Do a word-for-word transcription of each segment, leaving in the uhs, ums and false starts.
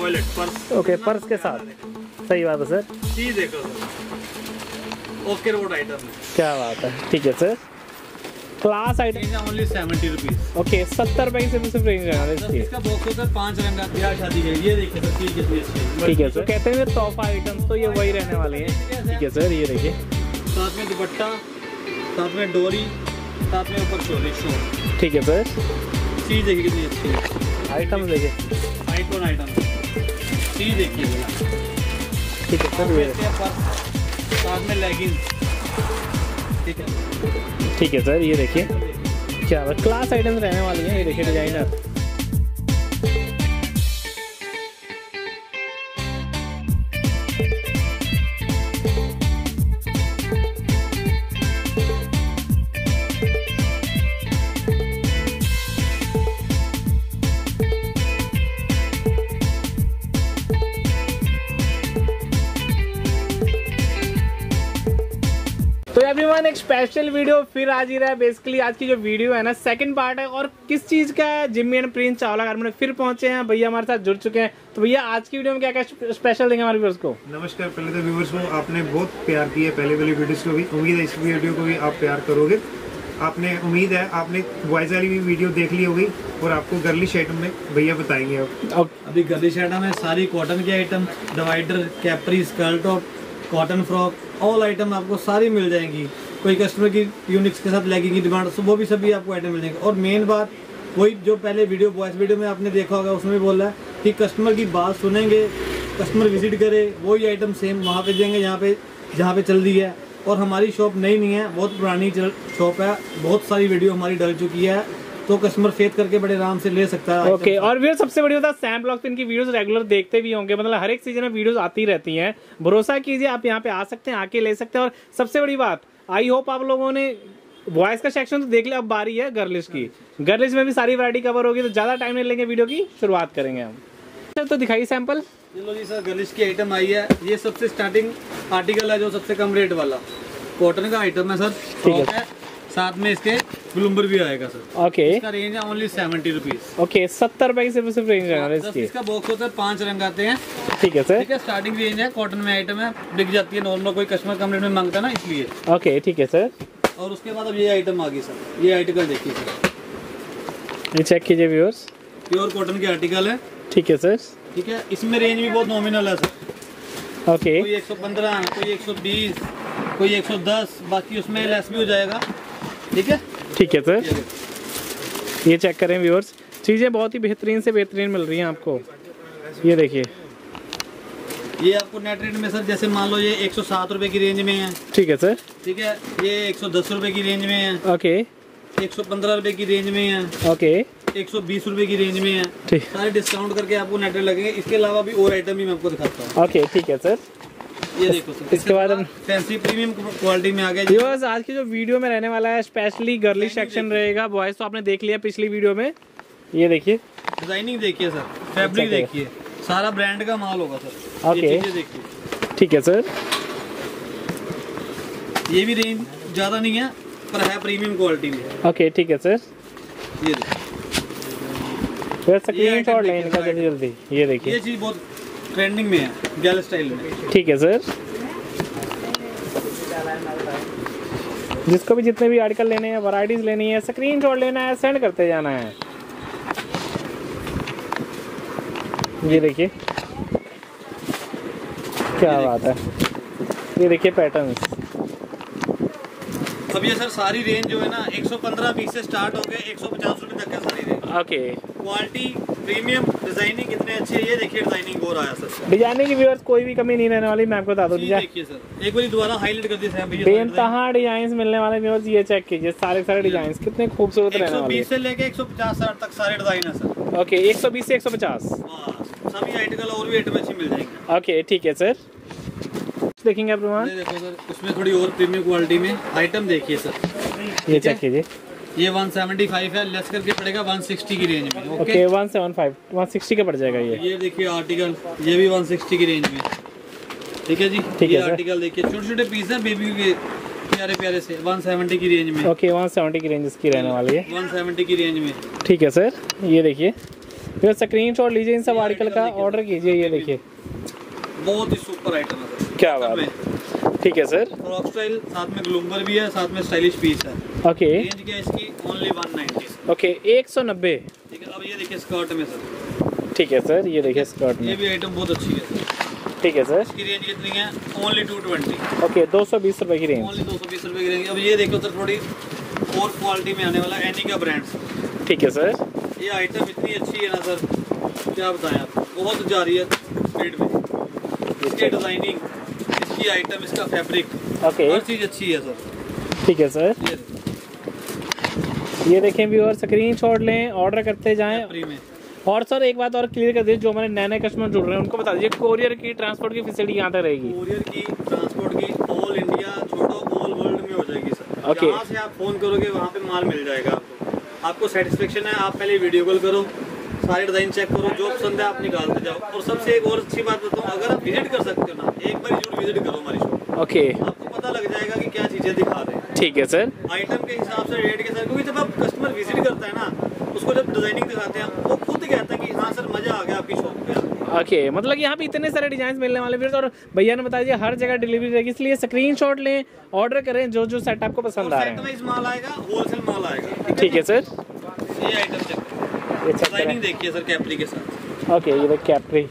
Wallet purse. Okay, purse के साथ, सही बात है सर। चीज देखो सर, ओके रोड आइटम है। क्या बात है, ठीक है sir. Class item only seventy rupees. Okay, सत्तर रुपए की सिर्फ रेंज है इसकी। इसका बॉक्स होता है पांच रंग का, ब्याह शादी के। ये देखिए सर चीज कितनी अच्छी है। ठीक है सर, कहते हैं तोहफा आइटम तो ये वही रहने वाले हैं। ठीक है सर, ये देखिए साथ में दुपट्टा, साथ में डोरी, साथ में ऊपर शोरी शो। ठीक है सर, चीज देखिए कितनी अच्छी है। आइटम देखिए, आइटम आइटम चीज देखिए। ठीक है सर, ये साथ में लेगिंग्स। ठीक है ठीक है सर, ये देखिए क्या क्लास आइटम्स रहने वाली हैं। ये देखिए डिजाइनर। तो एवरीवन, एक स्पेशल वीडियो फिर आज ही रहा है। बेसिकली आज की जो वीडियो है ना, सेकंड पार्ट है। और किस चीज़ का है, Jimmy and Prince Chawla garment फिर पहुंचे हैं। भैया हमारे साथ जुड़ चुके हैं। तो भैया आज की वीडियो में क्या क्या स्पेशल देंगे हमारे व्यूअर्स को? नमस्कार। पहले तो व्यूअर्स को आपने बहुत प्यार किया पहले वाली वीडियोस को भी, उम्मीद है इस वीडियो को भी आप प्यार करोगे। आपने उम्मीद है आपने वॉइस वाली भी वीडियो देख ली होगी और आपको गर्लिश आइटम में भैया बताएंगे। अब अभी गर्लिश आइटम है सारी कॉटन की item, divider, capri, skirt top, cotton frock, all item आपको सारी मिल जाएंगी। कोई कस्टमर की यूनिक्स के साथ लेगिंग की डिमांड, वो भी सभी आपको आइटम मिल जाएंगे। और मेन बात वही जो पहले वीडियो वॉइस वीडियो में आपने देखा होगा, उसमें भी बोल रहा है कि कस्टमर की बात सुनेंगे, कस्टमर विजिट करे, वही आइटम सेम वहाँ पे देंगे जहाँ पे जहाँ पे चल रही है। और हमारी शॉप नई नहीं है, बहुत पुरानी शॉप है, बहुत सारी वीडियो हमारी डल चुकी है, तो कस्टमर फेथ करके बड़े आराम से ले सकता है। ओके okay, और फिर सबसे बड़ी बात है, सैम ब्लॉग पे इनकी वीडियोस रेगुलर देखते भी होंगे, मतलब हर एक सीजन में वीडियोस आती रहती हैं। भरोसा कीजिए, आप यहाँ पे आ सकते हैं, आके ले सकते हैं। और सबसे बड़ी बात, आई होप आप लोगों ने बॉयज का सेक्शन तो देख लिया, अब बारी है गर्लिश की। गर्लिश में भी सारी वैरायटी कवर होगी, तो ज्यादा टाइम नहीं लेंगे, वीडियो की शुरुआत करेंगे हम। तो दिखाइए सैंपल। चलो जी सर, गर्लिश की आइटम आई है। ये सबसे स्टार्टिंग आर्टिकल है जो सबसे कम रेट वाला कॉटन का आइटम है सर। ठीक है, साथ में इसके ग्लूमर भी आएगा सर। ओके, इसका रेंज है ओनली सेवेंटी रुपीज। ओके, सत्तर रुपए की सिर्फ सिर्फ रेंज है इसकी। इसका बॉक्स होता है, पांच रंग आते हैं। ठीक है सर, ठीक है, स्टार्टिंग रेंज है, कॉटन में आइटम है, बिक जाती है नॉर्मल, कोई कस्टमर कम रेट में मांगता है ना, इसलिए। ओके, ठीक है सर। और उसके बाद अब ये आइटम आ गई सर, ये आर्टिकल देखिए सर, ये चेक कीजिए व्यूअर्स, प्योर कॉटन के आर्टिकल है। ठीक है सर, ठीक है, इसमें रेंज भी बहुत नॉमिनल है सर। ओके, कोई एक सौ पंद्रह, कोई एक सौ बीस, कोई एक सौ दस, बाकी उसमें लेस भी हो जाएगा। ठीक है, ठीक है सर, ये चेक करें व्यूअर्स, चीज़ें बहुत ही बेहतरीन से बेहतरीन मिल रही हैं आपको। ये देखिए, ये आपको नेट रेट में सर, जैसे मान लो ये एक सौ सात रुपए की रेंज में है। ठीक है सर, ठीक है, ये एक सौ दस रुपए की रेंज में है। ओके, एक सौ पंद्रह रुपए की रेंज में है। ओके, एक सौ बीस रुपए की रेंज में है। ठीक, सारे डिस्काउंट करके आपको नेट रेट लगेंगे। इसके अलावा भी और आइटम भी मैं आपको दिखाता हूँ। ओके, ठीक है सर। ये देखो सर, इसके बाद हम फैंसी प्रीमियम क्वालिटी में आ गया। व्यूअर्स, आज की जो वीडियो में रहने वाला है स्पेशली गर्लिश सेक्शन रहेगा। बॉयज तो आपने देख लिया पिछली वीडियो में। ये देखिए, डिजाइनिंग देखिए सर, फैब्रिक देखिए, सारा ब्रांड का माल होगा सर। ओके, ये देखिए, ठीक है सर। ये भी रेंज ज्यादा नहीं है, पर है प्रीमियम क्वालिटी में। ओके, ठीक है सर। ये देखिए, स्क्रीनशॉट लें इनका जल्दी जल्दी। ये देखिए, ये चीज बहुत ट्रेंडिंग में है, गैल स्टाइल में। ठीक है सर। जिसको भी जितने भी आर्टिकल लेने हैं, वैरायटीज लेनी है, स्क्रीनशॉट लेना है, सेंड करते जाना है। ये देखिए क्या बात है, ये देखिए पैटर्न्स। अब ये सर सारी रेंज जो है ना, एक सौ पंद्रह बीस से स्टार्ट हो गए एक सौ पचास रुपए तक है सारी range. Okay, quality premium, designing कितने अच्छे है। ये देखिए डिजाइनिंग हो रहा है सर, डिजाइनिंग की व्यूअर्स कोई भी कमी नहीं रहने वाली, मैं आपको बता दूं। देखिए सर, एक बार दोबारा हाईलाइट कर दिया भैया, बेनतहा डिजाइन मिलने वाले व्यूअर्स। ये चेक कीजिए, सारे सारे डिजाइन कितने खूबसूरत रहने वाले हैं। एक सौ बीस से लेके एक सौ पचास तक सारे डिजाइन है सर। ओके, एक सौ बीस से एक सौ पचास सभी आर्टिकल और भी आइटम अच्छी मिल जाएंगे। ओके, ठीक है सर। देखेंगे आप ये देखो सर, उसमें थोड़ी और प्रीमियम क्वालिटी में आइटम देखिए सर। ये चेक कीजिए, ये एक सौ पचहत्तर है, लेस करके पड़ेगा एक सौ साठ की रेंज में। ओके, ओके, एक सौ पचहत्तर, एक सौ साठ का पड़ जाएगा ये। ये देखिए आर्टिकल, ये भी एक सौ साठ की रेंज में। ठीक है जी, ठीक ये है आर्टिकल देखिए, छोटे छोटे पीस है बेबी के, प्यारे प्यारे से, एक सौ सत्तर की रेंज में। ओके, एक सौ सत्तर की रेंज इसकी रहने वाली है, एक सौ सत्तर की रेंज में। ठीक है सर। ये देखिए, फिर स्क्रीनशॉट लीजिए इन सब आर्टिकल का, ऑर्डर कीजिए। ये देखिए बहुत ही सुपर आइटम है सर। क्या बात है, ठीक है सर। फ्रॉक स्टाइल साथ में ग्लूमर भी है, साथ में स्टाइलिश पीस है। ओके रेंज क्या है इसकी? Only one ninety. ओके एक सौ नब्बे। ठीक है, अब ये देखिए स्कर्ट में सर। ठीक है सर, ये देखिए स्कर्ट ये में। भी आइटम बहुत अच्छी है। ठीक है सर। इसकी रेंज कितनी है? Only two twenty. ओके दो सौ बीस रुपए की रेंज। ओनली दो सौ बीस रुपए की रेंज। अब ये देखो सर, थोड़ी और क्वालिटी में आने वाला एनी का ब्रांड। ठीक है सर। ये आइटम इतनी अच्छी है ना सर, क्या बताएं आपको, बहुत जा रही है स्पीड में। इसकी डिजाइनिंग, इसकी आइटम, इसका फैब्रिक, ओके हर चीज अच्छी है सर। ठीक है सर। ये ये देखें व्यूअर, स्क्रीनशॉट लें, ऑर्डर करते जाएं। फ्री में। और सर एक बात और क्लियर कर दीजिए, जो हमारे नए नए कस्टमर जुड़ रहे हैं उनको बता दीजिए कोरियर की, ट्रांसपोर्ट की फैसिलिटी यहाँ तक रहेगी। कोरियर की, ट्रांसपोर्ट की, ऑल इंडिया छोड़ो ऑल वर्ल्ड में हो जाएगी सर। Okay. जहाँ से आप फोन करोगे वहाँ पे माल मिल जाएगा आपको। आपको सेटिस्फेक्शन है, आप पहले वीडियो कॉल करो, सारे डिजाइन चेक करो, जो पसंद है आप निकालते जाओ। और सबसे एक और अच्छी बात बताऊँ, अगर आप विजिट कर सकते हो ना, एक बार जरूर विजिट करो हमारी शॉप। ओके आपको पता लग जाएगा कि क्या चीजें दिखा रहे हैं। ठीक है सर। आइटम के हिसाब से, रेट के साथ, क्योंकि जब आप कस्टमर विजिट करता है ना, उसको जब डिजाइनिंग दिखाते हैं वो खुद कहता है कि हाँ सर मजा आ गया आपकी शॉप पे। ओके मतलब यहाँ पे इतने सारे डिजाइन मिलने वाले हैं। और भैया ने बता दिया हर जगह डिलीवरी रहेगी, इसलिए स्क्रीनशॉट लें, ऑर्डर करें जो जो सेट आपको पसंद आ रहे हैं। सेट माल आएगा, होलसेल माल आएगा। ठीक है सर। ये आइटम चेक करें, ये चेक डिजाइनिंग करें। देखिए सर कैपरी के साथ। ओके ये देख कैपरी।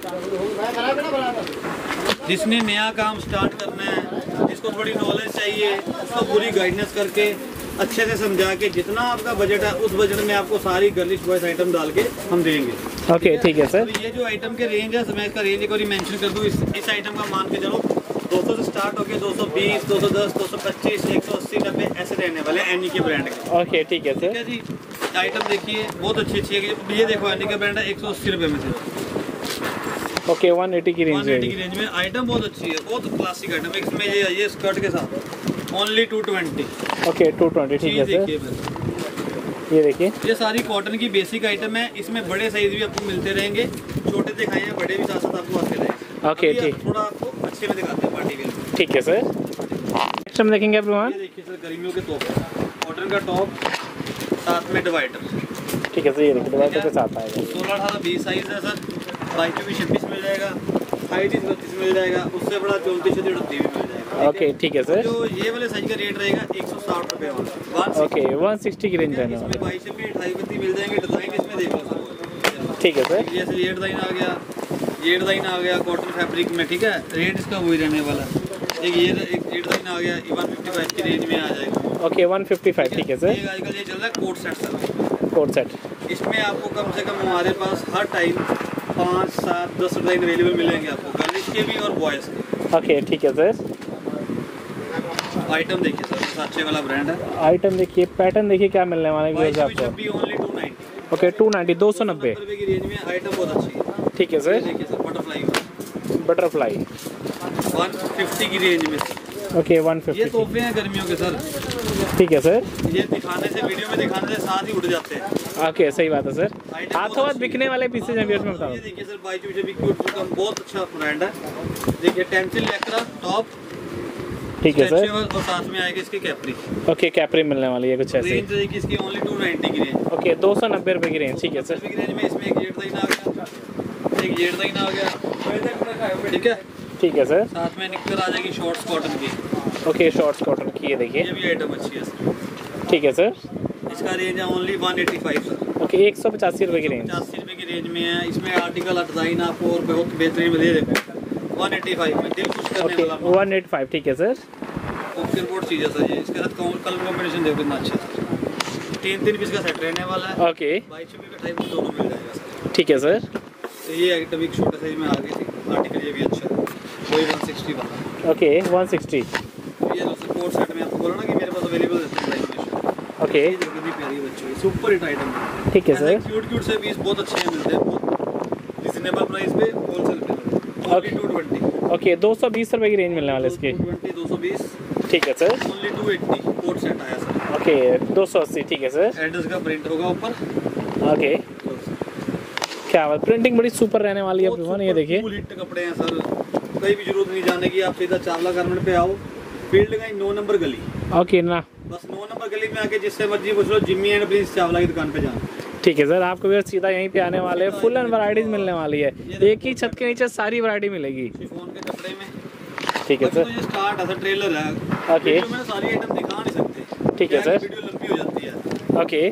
जिसने नया काम स्टार्ट करना है, जिसको थोड़ी नॉलेज चाहिए, उसको पूरी गाइडेंस करके अच्छे से समझा के, जितना आपका बजट है उस बजट में आपको सारी गर्लिश बॉयज आइटम डाल के हम देंगे। ओके ठीक है सर। तो ये जो आइटम के रेंज है, मैं इसका रेंज एक बार मेंशन कर दूं। इस, इस आइटम का मान के चलो दो सौ से स्टार्ट होके दो सौ बीस, दो सौ दस, दो सौ पच्चीस, एक सौ अस्सी, नब्बे ऐसे रहने वाले एनी के ब्रांड के। ओके ठीक है ठीक सर। है जी, आइटम देखिए बहुत अच्छी अच्छी है। ये देखो एनी का ब्रांड है, एक सौ अस्सी रुपये में से। ओके वन एटी की रेंज वन एटी की रेंज में आइटम बहुत अच्छी है, बहुत क्लासिक आइटम। इसमें ये ये स्कर्ट के साथ only two twenty. Okay two twenty ठीक है सर। ये देखिए, ये सारी कॉटन की बेसिक आइटम है। इसमें बड़े साइज भी आपको मिलते रहेंगे, छोटे दिखाए हैं, बड़े भी साथ साथ आपको आते रहेंगे। ओके अभी ठीक, थोड़ा आपको अच्छे में दिखाते हैं पार्टी वेयर। ठीक है सर। नेक्स्ट हम देखेंगे एवरीवन। ये देखिए सर, गर्मियों के टॉप, कॉटन का टॉप साथ में डिवाइडर। ठीक है सर, ये देखिए डिवाइडर के साथ आएगा। सोलह अठारह बीस साइज है सर, बाईस चौबीस छब्बीस मिल जाएगा, अट्ठाईस बत्तीस मिल जाएगा, उससे बड़ा चौंतीस अड़तीस भी मिल जाएगा। ओके ठीक है सर। जो ये वाले साइज का रेट रहेगा एक सौ साठ रुपये वाला। ओके वन सिक्सटी की रेंज रहने इसमें वाला। बाईस भी अट्ठाईस बत्तीस मिल जाएंगे। डिजाइन इसमें देख लो सर। ठीक है सर। जैसे ये डिज़ाइन आ गया, ये डिज़ाइन आ गया कॉटन फैब्रिक में। ठीक है, रेट इसका वही रहने वाला। एक ये एक ये डिज़ाइन आ गया, वन फिफ्टी फाइव की रेंज में आ जाएगा। ओके वन फिफ्टी फाइव ठीक है सर। ये आजकल ये चल रहा है coat set sir. Coat set इसमें आपको कम से कम हमारे पास हर टाइम पाँच सात दस डिज़ाइन अवेलेबल मिलेंगे आपको, गर्ल्स के भी और बॉयज़ के। ओके ठीक है सर। आइटम देखिए सर, साचे वाला ब्रांड है। आइटम देखिए, पैटर्न देखिए क्या मिलने वाला है बाईस आपको। छब्बीस only two ninety. Okay two ninety दो सौ नब्बे रुपये की रेंज में आइटम बहुत अच्छी है। ठीक है ये सर। देखिए sir, butterfly butterfly one fifty की रेंज में। ओके वन ये फिफ्टी तोहफे हैं गर्मियों के सर। ठीक है सर। ये दिखाने से, वीडियो में दिखाने से साथ ही उड़ जाते हैं। ओके सही बात है सर। हाथों हाथ बिकने वाले पीसेज हैं व्यूअर्स में बताओ। ये देखिए सर, बाई चूजे भी क्यूट का बहुत अच्छा ब्रांड है। देखिए टेंसिल लेकरा टॉप, ठीक है सर। और साथ में आएगी इसकी कैपरी। ओके कैपरी मिलने वाली है कुछ ऐसे। रेंज रहेगी इसकी ओनली टू नाइन्टी की रेंज। ओके दो सौ नब्बे रुपये की रेंज। ठीक है सर। की रेंज में इसमें एक ये डिजाइन आ गया, एक ये डिजाइन आ गया। ठीक है, ठीक है सर। साथ में निकल आ जाएगी शॉर्ट्स कॉटन की। ओके शॉर्ट्स कॉटन की, ये देखिए। ये भी आइटम अच्छी है सर। ठीक है सर। इसका रेंज है only one eighty five sir. Okay एक सौ पचासी रुपये की रेंज। पचासी रुपये की रेंज में है। इसमें आर्टिकल डिजाइन आपको और बहुत बेहतरीन मिले। देखो वन एटी फाइव में दिल खुश करने ओके वाला वन एट फाइव ठीक है सर। रिपोर्ट चीज़ है सर। ये इसके साथ कलर कॉम्बिनेशन देखो कितना अच्छा है। तीन तीन पीस का सेट रहने वाला है। ओके बाईस रुपये का टाइप दोनों मिल जाएगा सर। ठीक है सर। तो ये आइटम एक छोटे साइज में आ गई थी आर्टिकल, ये भी अच्छा है, वही वन सिक्सटी वाला। Okay one sixty. ये लो सर, कोट सेट में आपको बोला ना कि मेरे पास अवेलेबल है। ओके ये देखो कितनी प्यारी बच्चों की सुपर हिट आइटम है। ठीक है सर। क्यूट क्यूट से पीस बहुत अच्छे मिलते हैं, बहुत रिजनेबल प्राइस पे होलसेल पे। Only two twenty. ओके दो सौ बीस रुपये की रेंज मिलने वाले इसके। टू ट्वेंटी दो सौ बीस। ठीक है sir. Only two eighty coat set आया सर। ओके दो सौ अस्सी ठीक है सर। एड्रेस का प्रिंट होगा ऊपर। ओके क्या बात, प्रिंटिंग बड़ी सुपर रहने वाली है एवरीवन। ये देखिए फुल हिट कपड़े हैं सर, कहीं भी जरूरत नहीं जाने की। आप सीधा चावला गारमेंट पे आओ, फील्ड का नौ नंबर गली। ओके ना, बस नौ नंबर गली में आके जिससे मर्जी पूछ लो, जिम्मी एंड प्रिंस चावला की दुकान पे जाना। ठीक है सर, आपको भी सीधा यहीं पे आने वाले हैं, फुल एंड वैरायटीज मिलने वाली है, एक ही छत के नीचे सारी वैरायटी मिलेगी। शिफॉन के कपड़े में ठीक है सर, ये स्टार्ट है सर, ट्रेलर है। ओके, मैं सारी आइटम दिखा नहीं सकते, ठीक है सर, वीडियो लंबी हो जाती है। ओके,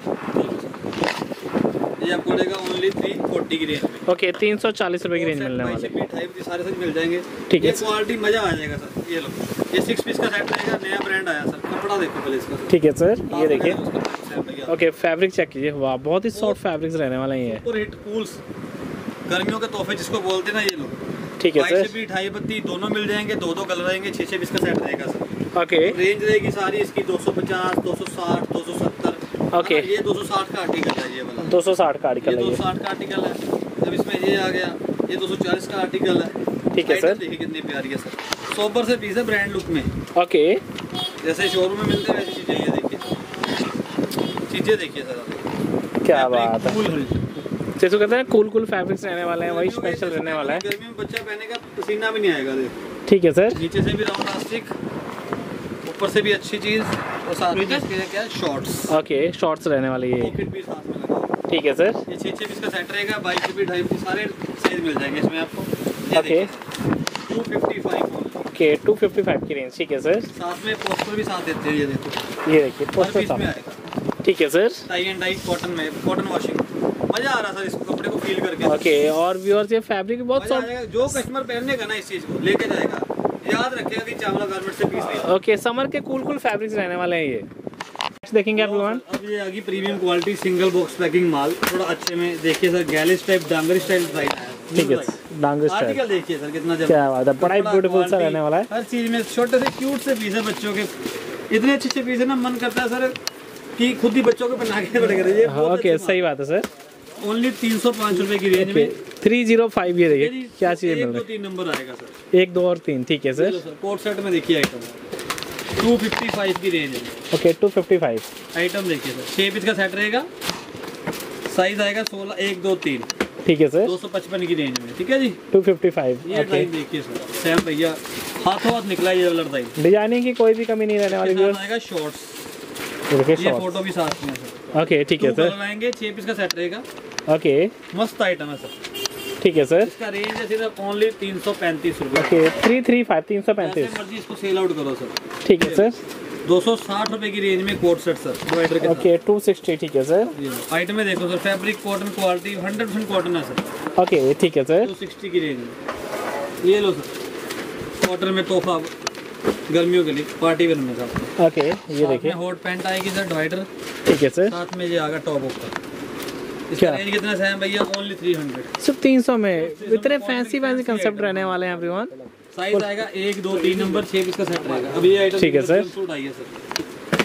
ये आपको पड़ेगा ओनली थ्री फोर्टी की रेंज में। ओके, तीन सौ चालीस रुपए की रेंज मिलने वाली है। सारे सब मिल जाएंगे। ठीक है, ये क्वालिटी मजा आ जाएगा सर। ये लो, ये सिक्स पीस का सेट रहेगा, नया ब्रांड आया सर, कपड़ा देखो पहले इसका। ठीक है सर, ये देखिए, ओके, फैब्रिक चेक कीजिए, वाह बहुत ही सॉफ्ट फैब्रिक्स रहने वाले हैं ये। और हिट कूल्स, गर्मियों के तोहफे जिसको बोलते हैं ना, ये लो। ठीक है सर, भी ढाई बत्ती दोनों मिल जाएंगे, दो दो कलर आएंगे, छह छह पीस का सेट रहेगा सर। ओके, रेंज रहेगी सारी इसकी दो सौ पचास, दो सौ साठ, दो सौ सत्तर। ओके, ये दो सौ साठ का आर्टिकल है, ये वाला दो सौ साठ का आर्टिकल ये है, दो सौ साठ का आर्टिकल है। अब इसमें ये आ गया, ये दो सौ चालीस का आर्टिकल है। ठीक है सर, देखिए कितनी प्यारी है सर, सोबर से पीस है ब्रांड लुक में। ओके, जैसे शोरूम में मिलते हैं वैसी चीजें, ये देखिए चीजें देखिए सर, क्या बात है। कूल, जैसे कहते हैं कूल कूल फैब्रिक्स रहने वाले हैं, वही स्पेशल रहने वाला है। गर्मी में बच्चा पहनेगा पसीना भी नहीं आएगा। देखो ठीक है सर, नीचे से भी राउंड इलास्टिक, ऊपर से भी अच्छी चीज, और साथ में इसके क्या है शॉर्ट्स। ओके, शॉर्ट्स रहने वाली है, पॉकेट भी साथ में लगा। ठीक है सर, ये छह छह पीस का सेट रहेगा, बाईस रुपये ढाई रुपये सारे साइज मिल जाएंगे इसमें आपको। Okay, two fifty five okay, two fifty five की रेंज। ठीक है सर, साथ में पोस्टर भी साथ देते हैं, ये देखो, ये देखिए पोस्टर पीस में साथ। आएगा। ठीक है sir, tie and dye cotton में, कॉटन वॉशिंग, मजा आ रहा सर इसको कपड़े को फील करके। ओके, और व्यूअर्स ये फैब्रिक बहुत मजा आ सॉफ्ट। जाएगा, जो कस्टमर पहनेगा ना इस चीज को लेके जाएगा, याद रखेगा कि चावला गारमेंट से पीस लिया। ओके, समर के कूल कूल फैब्रिक्स रहने वाले हैं ये। नेक्स्ट देखेंगे आप लोग। अब ये आ गई premium quality single box packing माल, थोड़ा अच्छे में देखिए सर, गैलिस टाइप डांगर स्टाइल डिजाइन है। ठीक है, डांगर स्टाइल, आर्टिकल देखिए सर कितना जबरदस्त, क्या बात है, बड़ा ही ब्यूटीफुल सा रहने वाला है। हर चीज में छोटे से क्यूट से पीस है बच्चों के, इतने अच्छे अच्छे पीस है ना, मन करता है सर कि खुद ही बच्चों को पहना के बड़े करें। ओके, सही बात है सर, ओनली तीन सौ पाँच रुपए की रेंज में थ्री जीरो फाइव। ये देखिए क्या चीजें मिल एक दो रही तीन नंबर आएगा सर, है, एक दो और तीन। ठीक है सर, कोट सेट में देखिए आइटम टू फिफ्टी फाइव की रेंज है। Okay, two fifty five. Item देखिए सर, छह पीस का सेट रहेगा, साइज आएगा सोलह, एक दो तीन। ठीक है सर, दो सौ पचपन की रेंज में। ठीक है जी, टू फिफ्टी फाइव। ये डिजाइन देखिए सर, सैम भैया हाथों हाथ निकला ये वाला डिजाइन। डिजाइनिंग की कोई भी कमी नहीं रहने वाली। इसके साथ आएगा शॉर्ट्स, ये देखिए ये शॉर्ट। फोटो भी साथ में है सर। ओके, ठीक है दो सर, कलर आएंगे, छह पीस का सेट रहेगा, ओके, मस्त आइटम है सर। ठीक है सर, इसका रेंज है सिर्फ ओनली तीन सौ पैंतीस रुपये। ओके, थ्री थ्री फाइव, तीन सौ पैंतीस। जैसे मर्जी इसको सेल आउट करो सर। ठीक है सर, दो सौ साठ रुपए की रेंज में कोट सेट सर, डिवाइडर के ओके, टू सिक्सटी। ठीक है सर, साथ। आइटम में देखो sir, fabric cotton quality hundred percent cotton है सर। ओके, ठीक है सर, टू सिक्सटी की रेंज में ये लो सर, कॉटन में तोहफा गर्मियों के लिए, पार्टी वेयर में सर। ओके, ये देखिए, हॉट पैंट आएगी सर डिवाइडर, ठीक है सर, साथ में ये आएगा टॉप ऊपर। इसका क्या? रेंज कितना है भैया? ओनली थ्री हंड्रेड, सिर्फ तीन सौ में इतने फैंसी फैंसी कंसेप्ट रहने वाले हैं एवरीवन। साइज आएगा एक दो तीन नंबर, छह पीस का सेट रहेगा। अभी ये आइटम ठीक है सर, सूट आई है सर,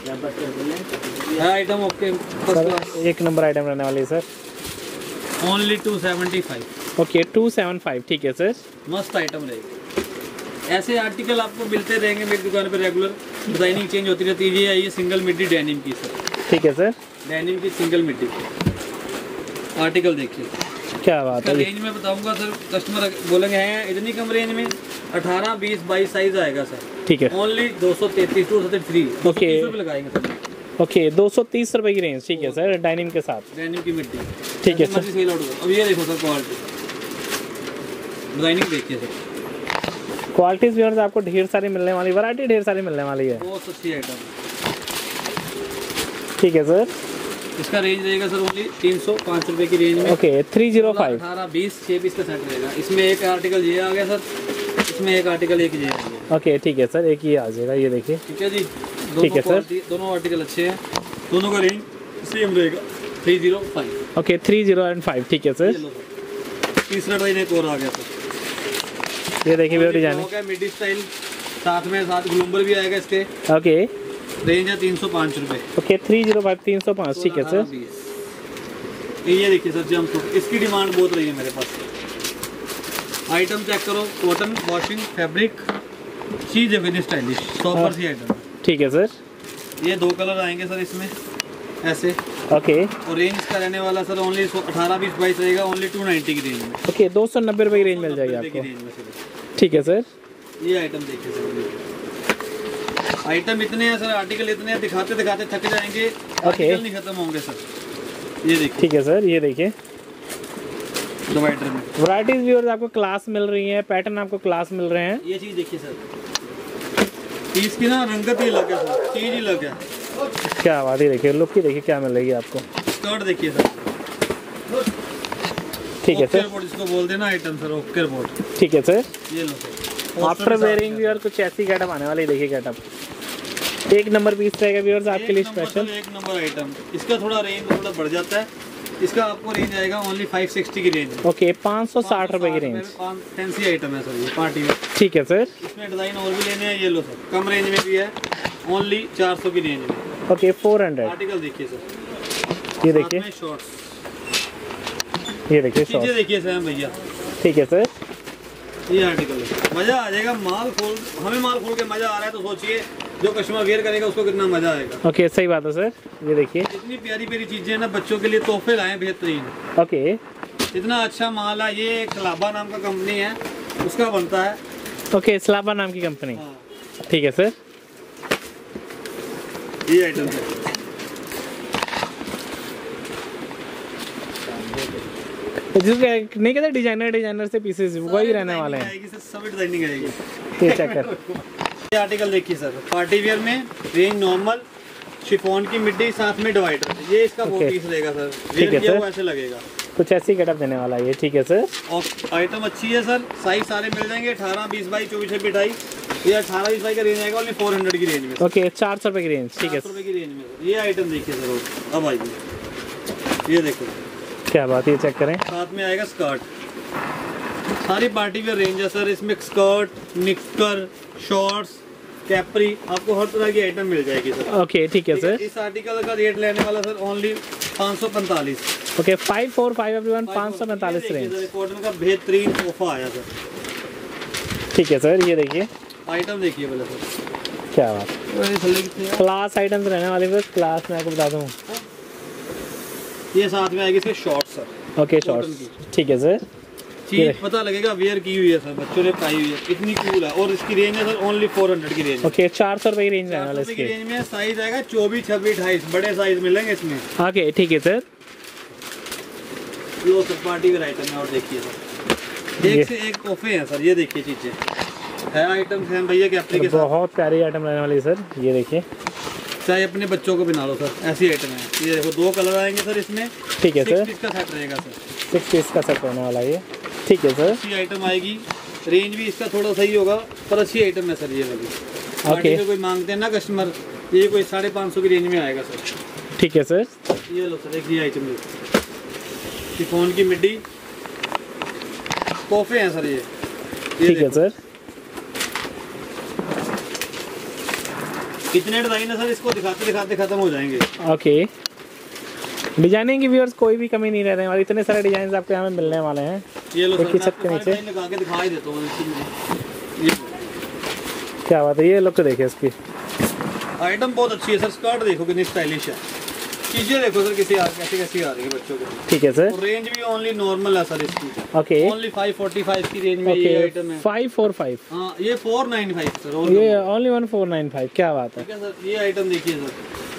आइटम ओके सर एक नंबर आइटम रहने वाली है sir. Only two seventy five. Okay, two seven five. ठीक है सर, मस्त आइटम रहेगी। ऐसे आर्टिकल आपको मिलते रहेंगे मेरी दुकान पे रेगुलर, डिजाइनिंग चेंज होती रहती है। ये आई है सिंगल मिड्डी डेनिम की सर, ठीक है सर, डेनिम की सिंगल मिड्डी आर्टिकल देखिए। क्या बात है। रेंज में बताऊंगा सर, कस्टमर बोलेंगे हैं इतनी कम रेंज में, अठारह बीस बाईस साइज आएगा सर। ठीक है, ओनली दो सौ तैतीस, टू थर्टी थ्री ओके, लगाएंगे सर। ओके, दो सौ तीस रुपए की रेंज। ठीक है सर, डाइनिंग के साथ, डेनिम की मिट्टी। ठीक है सर। सेल आउट करो। अब ये देखो सर क्वालिटी, डिजाइनिंग देखिए सर, क्वालिटीज भी आपको ढेर सारी मिलने वाली, वैरायटी ढेर सारी मिलने वाली है। बहुत अच्छी आइटम। ठीक है सर, इसका रेंज रहेगा सर ओनली तीन सौ पाँच रुपए की रेंज में। Okay, three zero five. अठारह बीस छः बीस का सेट रहेगा। इसमें एक आर्टिकल ये आ गया सर, इसमें एक आर्टिकल एक ये आ गया। ओके, ठीक है सर, एक ही आ जाएगा, ये देखिए। ठीक है जी, ठीक है सर, दोनों आर्टिकल अच्छे हैं, दोनों का रेंज सेम रहेगा three zero five. Okay, three zero and five. ठीक है सर, तीसरा डिजाइन एक और आ गया सर, ये देखिए भैया डिजाइन, मिडी स्टाइल, साथ में साथ ग्लूमर भी आएगा इसके। ओके, रेंज है तीन सौ पाँच रुपये। ओके, थ्री जीरो फाइव, तीन सौ पाँच। ठीक है सर, ये देखिए सर जम सूट, इसकी डिमांड बहुत रही है मेरे पास। आइटम चेक करो, कॉटन वॉशिंग फैब्रिक, चीज है कितनी स्टाइलिश, सॉपर सी आइटम। ठीक है सर, ये दो कलर आएंगे सर इसमें ऐसे। ओके, और रेंज का रहने वाला सर ओनली अठारह बीस बाईस रहेगा, ओनली टू नाइन्टी की रेंज में। ओके, दो सौ नब्बे रुपए की रेंज मिल जाएगी आपको। ठीक है सर, ये आइटम देखिए सर, आइटम इतने हैं सर, आर्टिकल इतने हैं, दिखाते दिखाते थक जाएंगे, आर्टिकल नहीं खत्म होंगे सर। ये देखिए, ठीक है सर, ये देखिए डिवाइडर में वैरायटीज व्यूअर्स आपको क्लास मिल रही है, पैटर्न आपको क्लास मिल रहे हैं। ये चीज़ देखिए सर, इसकी ना रंगत ही अलग है सर, चीज़ ही अलग है। क्या बात है, देखिए लुक ही देखिए क्या मिलेगी आपको। स्कर्ट देखिए सर, ठीक है सर, बोर्ड जिसको बोल देना आइटम सर, ओकर बोर्ड। ठीक है सर, ये लो सर, आफ्टर वेयरिंग व्यूअर कुछ ऐसी गेटअप आने वाली, देखिए गेटअप एक नंबर पीस रहेगा व्यूअर्स आपके लिए स्पेशल। एक नंबर आइटम। इसका थोड़ा रेंज थोड़ा बढ़ जाता है, इसका आपको रेंज आएगा ओनली फाइव सिक्सटी की रेंज। ओके, पाँच सौ साठ रुपए की रेंज। फैंसी आइटम है सर ये, पार्टी में। ठीक है सर, इसमें डिजाइन और भी लेने हैं, ये लो सर, कम रेंज में भी है, ओनली चार सौ की रेंज में। Okay, four hundred. आर्टिकल देखिए सर, ये देखिए शॉर्ट्स, ये देखिए चीजें शॉर्ट्स। देखिए सर भैया, ठीक है सर, ये आर्टिकल है, मजा आ जाएगा। माल खोल, हमें माल खोल के मजा आ रहा है तो सोचिए जो कस्टमर वेयर करेगा उसको कितना मजा आएगा। ओके, सही बात है सर, ये देखिए इतनी प्यारी प्यारी चीजें ना, बच्चों के लिए तोहफे लाए बेहतरीन। ओके, इतना अच्छा माल है, ये खलाबा नाम का कंपनी है, उसका बनता है। ओके, स्लाबा नाम की कंपनी। हाँ। ठीक है सर, ये आइटम है, जिसको नहीं कहते डिजाइनर डिजाइनर से पीसेस वही रहने वाले हैं। आएगी सर, सब डिजाइनिंग आएगी। ये चेक कर, ये आर्टिकल देखिए सर, पार्टी वेयर में रेंज नॉर्मल, शिफॉन की मिड्डी, साथ में डिवाइडर। ये इसका वो Okay. पीस रहेगा सर, ठीक है वेयर किया सर। हुआ ऐसे लगेगा। कुछ ऐसी गेटअप देने वाला है ये। ठीक है सर, और आइटम अच्छी है सर, साइज सारे मिल जाएंगे, अठारह बीस बाई चौबीस छब्बीस अठाईस। ये अठारह बीस बाई का रेंज आएगा ओनली फोर हंड्रेड की रेंज में। ओके, चार सौ रुपए की रेंज। ठीक है, चार सौ रुपए की रेंज में सर। ये आइटम देखिए सर, अब आइए, ये देखो, क्या बात है, ये चेक करें। साथ में आएगा स्कर्ट, सारी पार्टी वेयर रेंज है सर, इसमें स्कर्ट, निक्कर, शॉर्ट्स, कैपरी, आपको हर तरह की आइटम मिल जाएगी सर। ओके, ठीक है सर। इस आर्टिकल का रेट लेने वाला सर ओनली पाँच सौ पैंतालीस। Okay, five four five everyone, पाँच सौ पैंतालीस रेंज। कॉटन का बेहतरीन तोहफा आया सर। ठीक है सर, ये देखिए आइटम देखिए पहले सर, क्या बात, ये क्लास आइटम्स रहने वाले बस। क्लास में आपको बता दूँ, साथ में आएगी इसके शॉर्ट सर। Okay shorts. ठीक है सर, चीज पता लगेगा वेयर की हुई है सर, बच्चों ने पाई हुई है, इतनी कूल है। और इसकी रेंज है सर ओनली फोर हंड्रेड की रेंज। ओके, चार सौ रुपए की रेंज रहने वाले की इसके। रेंज में साइज आएगा चौबीस छब्बीस अट्ठाईस, बड़े साइज मिलेंगे इसमें। ओके, ठीक है सर, लो सर, पार्टी वेयर आइटम है। और देखिए सर, एक से एक तोहफे हैं सर, ये देखिए चीजें है, आइटम हैं भैया कैपरी के साथ। बहुत प्यारी आइटम रहने वाली है सर, ये देखिए। चाहे अपने बच्चों को बना लो सर, ऐसी आइटम है। ये देखो, दो कलर आएंगे सर इसमें। ठीक है सर, सिक्स पीस का सेट रहेगा सर, सिक्स पीस का सेट रहने वाला है ये। ठीक है सर, अच्छी आइटम आएगी, रेंज भी इसका थोड़ा सही होगा, पर अच्छी आइटम है सर ये वाली। पार्टी में कोई मांगते हैं ना कस्टमर, ये कोई साढ़े पाँच सौ की रेंज में आएगा सर। ठीक है सर, ये लो सर, एक ये आइटम शिफॉन की मिड्डी, तोहफे हैं सर ये, ये ठीक है देखो। सर, कितने डिजाइन है सर, इसको दिखाते दिखाते खत्म हो जाएंगे। ओके, डिजाइनिंग की व्यूअर्स कोई भी कमी नहीं रहने वाली, इतने सारे डिजाइन आपको यहाँ पे मिलने वाले हैं। ये लो सर, एक ही मैं छत के आपको नीचे। डिजाइन लगा के दिखा ही देता हूँ इसमें। ये क्या बात है, ये लुक देखिए इसकी। आइटम बहुत अच्छी है सर, स्कर्ट देखो कितनी स्टाइलिश है, चीजें देखो सर किसी कैसी कैसी आ रही है बच्चों को। ठीक है सर, और रेंज भी ओनली नॉर्मल है सर इसकी, okay only five forty five की रेंज में ये आइटम ओके, है। Five four five. हाँ, ये फोर नाइन फाइव सर, और ये only one four nine five. क्या बात है, ठीक है सर। ये आइटम देखिए सर,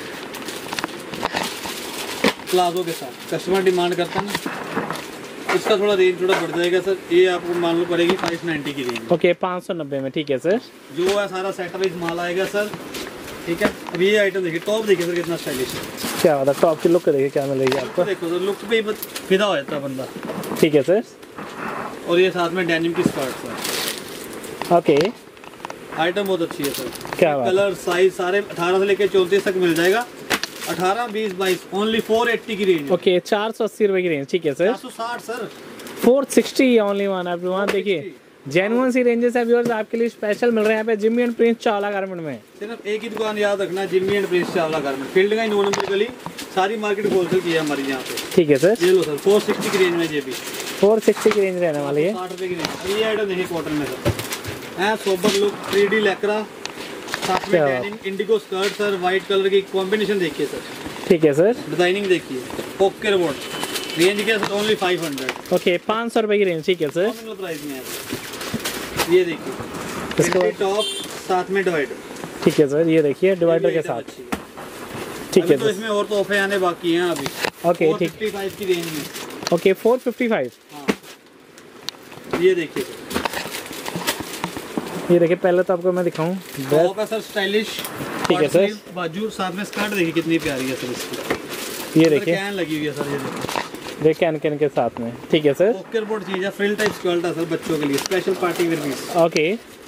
प्लाजो के साथ कस्टमर डिमांड करता है ना, इसका थोड़ा रेंज थोड़ा बढ़ जाएगा सर। ये आपको मान लो पड़ेगी फाइव नाइन्टी की रेंज। ओके, पाँच सौ नब्बे में। ठीक है सर, जो है सारा सेट वाइज माल आएगा सर, ठीक है। अब ये आइटम देखिए, टॉप देखिए सर कितना स्टाइलिश है। क्या बात है, टॉप की लुक देखिए क्या मिलेगी आपको। देखो सर, लुक पे ही बस फिदा हो जाता है बंदा। ठीक है सर, और ये साथ में डेनिम की स्कर्ट सर, ओके, आइटम बहुत अच्छी है सर। क्या बात है। कलर साइज सारे अठारह से लेकर चौंतीस तक मिल जाएगा, अठारह बीस बाईस, ओनली फोर एट्टी की रेंज। ओके, चार सौ अस्सी रुपए की रेंज। ठीक है सर, चार सौ साठ sir, four sixty only one. आप वहाँ देखिए, जेन्युइन सी रेंजेस है व्यूअर्स, आपके लिए स्पेशल मिल रहे हैं यहाँ पे Jimmy and Prince Chawla garment में। सिर्फ एक ही दुकान याद रखना, Jimmy and Prince Chawla garment, field का नौ नंबर गली, सारी मार्केट होलसेल की है हमारी यहाँ पे। ठीक है सर, ये लो सर, फोर सिक्सटी की रेंज में ये भी फोर सिक्सटी की रेंज रहने वाली है। साठ रुपए की रेंज। ये आइटम देखिए कॉटन में सर, है sober look, three D Lycra, साथ में क्या denim indigo skirt sir, white colour की कॉम्बिनेशन देखिए सर, ठीक है सर, डिजाइनिंग देखिए, पॉकेट बोर्ड, रेंज क्या sir only five hundred okay, पाँच सौ रुपए की रेंज। ठीक है सर, नॉमिनल प्राइस में है सर। ये देखिए, इसको टॉप साथ में डिवाइडर, ठीक है सर, ये देखिए डिवाइडर के साथ। ठीक है तो सर, इसमें और तोहफे आने बाकी हैं अभी। ओके ठीक, फोर फिफ्टी फाइव की रेंज में। Okay four fifty five. हाँ ये देखिए ये देखिए, पहले तो आपको मैं दिखाऊं टॉप है सर स्टाइलिश, ठीक है सर। बाजू साथ में स्कर्ट देखिए कितनी प्यारी है सर इसकी, ये देखिए कैन लगी हुई है सर, ये देखिए देख कैन कैन के साथ में, ठीक है सर। ओकर बोर्ड चीज है, फ्रिल टाइप स्कर्ट है सर बच्चों के लिए, special party wear piece. Okay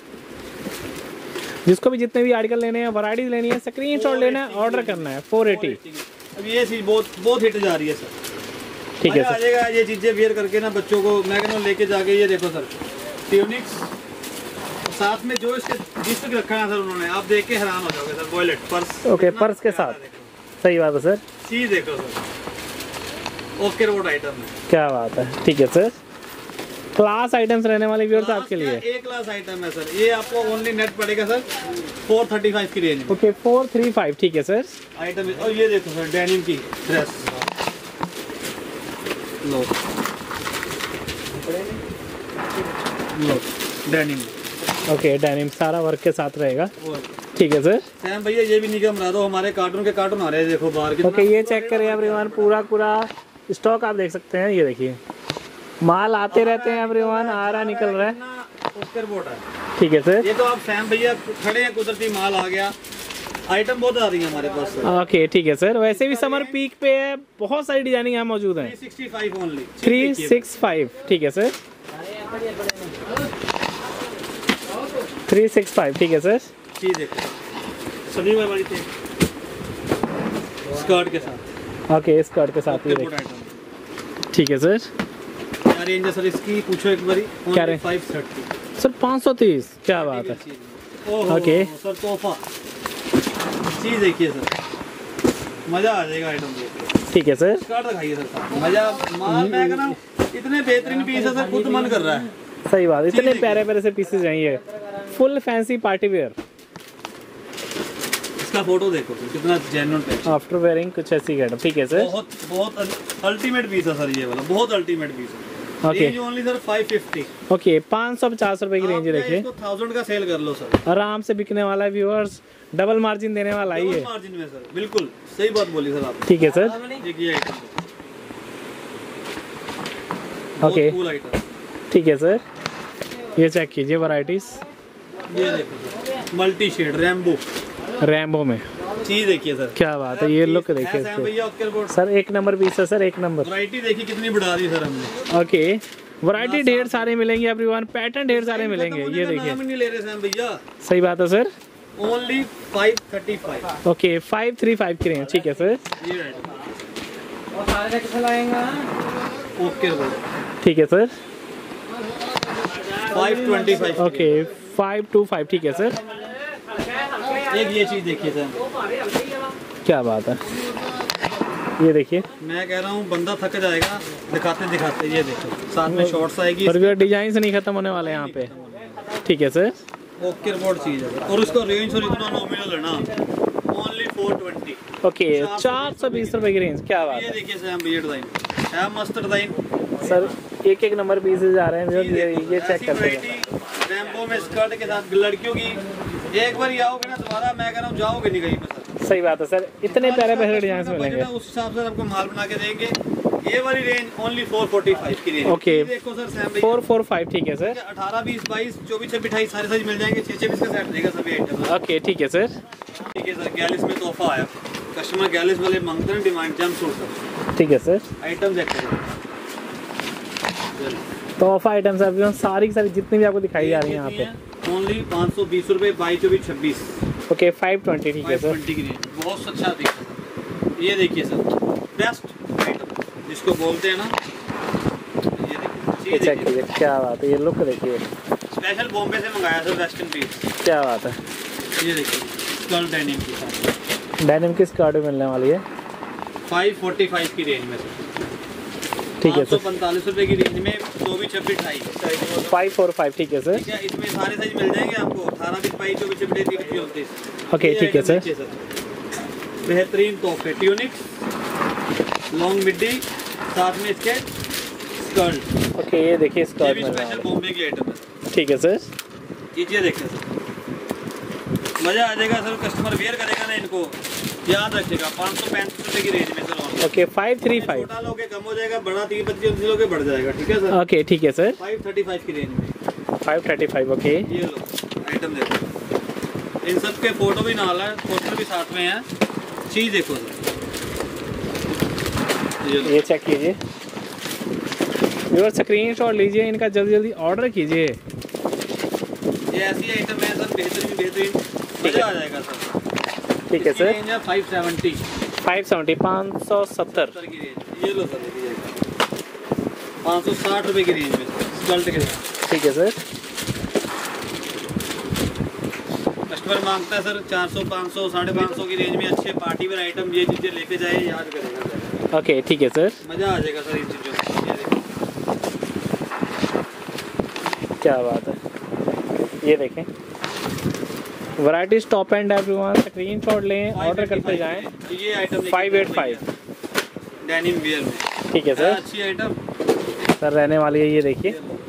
जिसको भी जितने भी आर्टिकल लेने हैं, वैरायटीज लेनी है, स्क्रीनशॉट लेना है, ऑर्डर करना है। Four eighty. अब ये चीज बहुत बहुत हिट जा रही है सर, ठीक है मजा आ सर। जाएगा ये चीजें वेयर करके ना बच्चों को, मैं कहता हूं लेके जाके। ये देखो सर ट्यूनिक्स साथ में जो इसके जिस तक रखा है सर उन्होंने, आप देख के हैरान हो जाओगे sir. Wallet purse, okay purse के साथ, सही बात है सर। चीज देखो सर, ओके रोड आइटम है, क्या बात है, ठीक है सर। क्लास आइटम्स रहने वाले व्यूअर्स आपके लिए, एक क्लास आइटम है सर। ये आपको ओनली नेट पड़ेगा सर फोर थर्टी फाइव की रेंज में। ओके फोर थ्री फाइव, ठीक है सर। आइटम। और ये देखो सर डेनिम की ड्रेस, लो लो डेनिम। ओके डेनिम सारा वर्क के साथ रहेगा, ठीक है सर। सैम भैया ये भी नहीं कमरा दो, हमारे कार्टून के कार्टून आ रहे हैं देखो बाहर के। ओके ये चेक करें एवरीवन, पूरा पूरा स्टॉक आप देख सकते हैं। ये देखिए माल आते रहते हैं एवरीवन, आ रहा निकल रहा है, ओस्कर बोर्ड है, ठीक है सर। ये तो आप सैम भैया खड़े हैं, कुदरती माल आ गया। आइटम बहुत आ रही है हमारे पास सर। ओके ठीक है सर। वैसे भी समर पीक पे है, बहुत सारी डिजाइनिंग यहाँ मौजूद है। Three sixty five only, three six five, ठीक है सर। थ्री सिक्स फाइव, ठीक है सर। चीज देखो सभी में वाली थी स्कर्ट के साथ। ओके स्कर्ट के साथ ये ओके देखिए, आइटम। ठीक है सर। क्या रेंज है सर इसकी, पूछो एक बारी। क्या रेंज? फाइव थर्टी सर पाँच सौ तीस, क्या बात है। ओहो ओके। सर तोहफा चीज देखिए सर, मजा आ जाएगा आइटम देख के। ठीक है सर। स्कर्ट दिखाइए सर साथ में। मजा माल मैं कह रहा हूँ इतने बेहतरीन पीस है सर, खुद मन कर रहा है। सही बात, इतने प्यारे प्यारे से पीसेज हैं ये, फुल फैंसी पार्टी वेयर। इसका फोटो देखो सर कितना जेन्युइन है। आफ्टर वेयरिंग कुछ ऐसी गेटअप, ठीक है सर। बहुत बहुत अल्टीमेट पीस है सर ये वाला, बहुत अल्टीमेट पीस है। Okay range only sir five fifty. Okay पाँच सौ पचास रुपए की रेंज देखिए, इसको थाउजेंड का सेल कर लो सर, आराम से बिकने वाला है व्यूअर्स, डबल मार्जिन देने वाला ही है। मार्जिन में सर, बिल्कुल सही बात बोली सर आप। ठीक है सर। देखिए आइटम, ओके कूल आइटम। ठीक है सर। ये चेक कीजिए वैरायटीज, ये देखो sir multi shade rainbow rainbow में, चीज देखिए सर, क्या बात है। ये लुक देखिए है सैम इसके। भैया ओके बोर्ड। सर एक नंबर पीस है सर, एक नंबर। वैरायटी देखिए कितनी बढ़ा दी सर हमने। ओके वैरायटी ढेर सारे मिलेंगे एवरीवन, पैटर्न ढेर सारे मिलेंगे। ये देखिए नाम ही नहीं ले रहे सैम भैया, सही बात है sir. Only five thirty five. Okay five three five की रेंज, ठीक है सर। ये आइटम ओके बोर्ड, ठीक है sir. Five twenty five. Okay five two five, ठीक है सर। एक ये चीज देखिए सर, क्या बात है, ये देखिए। मैं कह रहा हूँ बंदा थक जाएगा दिखाते दिखाते। ये देखो साथ में शॉर्ट्स आएगी, और भी डिजाइन से नहीं खत्म होने वाले यहाँ पे, ठीक है सर। ओके बोर्ड चीज है और उसका रेंज और इतना नॉमिनल है ना, ओनली फोर ट्वेंटी। ओके चार सौ बीस रुपए की रेंज, क्या बात ये है देखिए सैम भैया डिजाइन है, मस्त डिजाइन सर। एक एक नंबर पीसेज आ रहे हैं, जो ये ये चेक करते हैं। रैम्बो में स्कर्ट के साथ लड़कियों की, एक बार आओगे ना दोबारा मैं कह रहा हूँ जाओगे नहीं कहीं पे सर। सही बात है सर, इतने प्यारे प्यारे डिजाइन मिलेंगे। उस हिसाब से आपको माल बना के देंगे। ये वाली range only four forty five की रेंज। ओके देखो sir same four four five, ठीक है सर। अठारह बीस बाईस चौबीस छब्बीस अठाईस सारे साइज मिल जाएंगे, छह छह बीस का सेट देगा सभी आइटम। ओके ठीक है सर। ठीक है सर, गैलिस में तोहफा आया, कस्टमर गैलिस वाले मांगते हैं, डिमांड जंप सूट सर। ठीक है सर। आइटम चेक करें, तोहफा आइटम्स अभी सारी की सारी जितनी भी आपको दिखाई जा रही है यहाँ पे, ओनली पाँच सौ बीस रुपये, बाईस चौबीस छब्बीस। ओके फाइव ट्वेंटी, ठीक है सर। ट्वेंटी की रेंज बहुत अच्छा दिख रहा है। ये देखिए सर बेस्ट आइटम जिसको बोलते हैं ना, ये देखिए ये चेक कीजिए, क्या बात है। ये लुक देखिए, स्पेशल बॉम्बे से मंगाया सर वेस्टर्न पीस, क्या बात है। ये देखिए स्कर्ट डेनिम के साथ, डेनिम की स्कर्ट भी मिलने वाली है, फाइव फोर्टी फाइव की रेंज में सर। ठीक है सर। पैंतालीस रुपए की रेंज में चौबीस छब्बीस अठाईस फाइव फोर फाइव, ठीक है सर। ठीक है, इसमें सारे साइज मिल जाएंगे आपको, अठारह बीस बाईस चौबीस छब्बीस तीस चौंतीस। ओके ठीक है सर। बेहतरीन तोहफे ट्यूनिक्स लॉन्ग मिड्डी साथ में इसके स्कर्ट। ओके ये देखिए ये स्कर्ट भी मिलने स्पेशल वाली बॉम्बे की आइटम है, है, ठीक है सर। ये चीज़ देखें सर, मज़ा आ जाएगा सर, कस्टमर वेयर करेगा ना इनको याद रखिएगा पाँच सौ पैंतीस रुपए की रेंज में sir. Okay five three five. छोटा लोगे कम हो जाएगा, बड़ा तीस पच्चीस उनतीस लोगे बढ़ जाएगा। ठीक है सर। ओके ठीक है सर। फाइव थर्टी फाइव की रेंज में। Five thirty five okay. ये लो आइटम देखो, इन सब के फोटो भी नाल है, पोस्टर भी साथ में है। चीज देखो सर, ये, ये चेक कीजिए व्यूअर, स्क्रीनशॉट लीजिए, इनका जल्दी जल्दी ऑर्डर कीजिए। ये ऐसी आइटम है सर, बेहतरीन बेहतरीन, मजा आ जाएगा सर। ठीक है sir. Five seventy five seventy पाँच सौ सत्तर की रेंज। ये लो सर, देखिए पाँच सौ साठ रुपए की रेंज में स्कर्ट के साथ। ठीक है सर। कस्टमर मांगता है सर चार सौ पाँच सौ साढ़े पाँच सौ की रेंज में अच्छे पार्टी वेयर आइटम, ये चीज़ें लेके जाए, याद करेगा सर। ओके ठीक है सर। मज़ा आ जाएगा सर इन चीज़ों में। ये देखो क्या बात है, ये देखें varieties top and everyone, screenshot लें, ऑर्डर करते जाएं। ये item five eight five denim wear में। ठीक है सर। अच्छी आइटम सर रहने वाली है, ये देखिए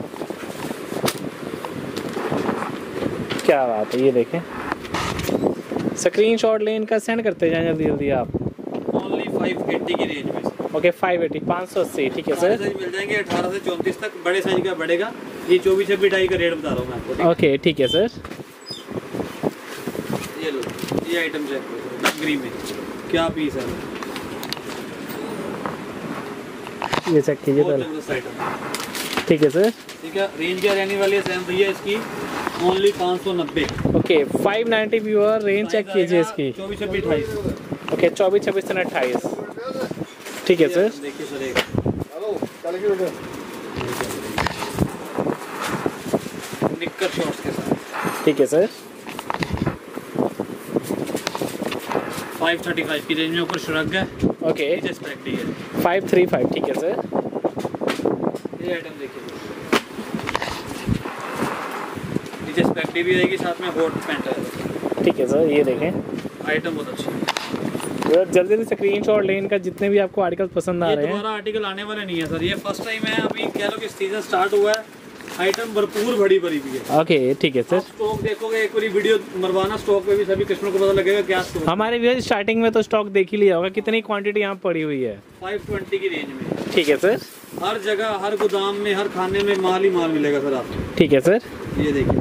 क्या बात है, ये देखें स्क्रीनशॉट लें, इनका सेंड करते जाएं जल्दी जल्दी आप। ओनली फाइव एट्टी की रेंज में। ओके फाइव एटी पाँच सौ अस्सी। ठीक है सर। साइज मिल जाएंगे अठारह से चौंतीस तक, बड़े साइज का बढ़ेगा। ये चौबीस छब्बीस ढाई का रेट बता रहा हूँ मैं आपको। ओके ठीक है सर। ये लो ये आइटम चेक करो, डंगरी में क्या पीस है, ये चेक कीजिए बहुत पहले। जबरदस्त आइटम। ठीक है सर। ठीक है, रेंज क्या रहने वाली है सैम भैया इसकी? ओनली पाँच सौ नब्बे। Okay five ninety viewer, range check कीजिए इसकी। चौबीस छब्बीस अट्ठाईस। ओके चौबीस छब्बीस से अट्ठाईस। ठीक है सर। देखिए सर एक निक्कर शॉर्ट्स के साथ। ठीक है सर। फाइव थर्टी फाइव की रेंज में ऊपर श्रग है। ओके नीचे स्पेक्टी है। Five three five. ठीक है सर। ये आइटम देखिए, नीचे स्पेक्टी भी आएगी, साथ में हॉट पैंट है। ठीक है सर, ये देखें आइटम बहुत अच्छी है। जल्दी जल्दी स्क्रीनशॉट लें इनका, जितने भी आपको आर्टिकल पसंद आ ये रहे हैं। दोबारा आर्टिकल आने वाले नहीं है सर, ये फर्स्ट टाइम है। अभी कह लो कि सीजन स्टार्ट हुआ है, आइटम भरपूर भरी भरी भी है। ओके ठीक है सर। आप स्टॉक देखोगे, एक बारी वीडियो मरवाना स्टॉक पे भी, सभी कस्टमर को पता लगेगा क्या स्टॉक। हमारे व्यूअर स्टार्टिंग में तो स्टॉक देख ही लिया होगा, कितनी क्वांटिटी यहाँ पड़ी हुई है। फाइव ट्वेंटी की रेंज में। ठीक है सर। हर जगह, हर गोदाम में, हर खाने में माल ही माल मिलेगा सर आपको। ठीक है सर। ये देखिए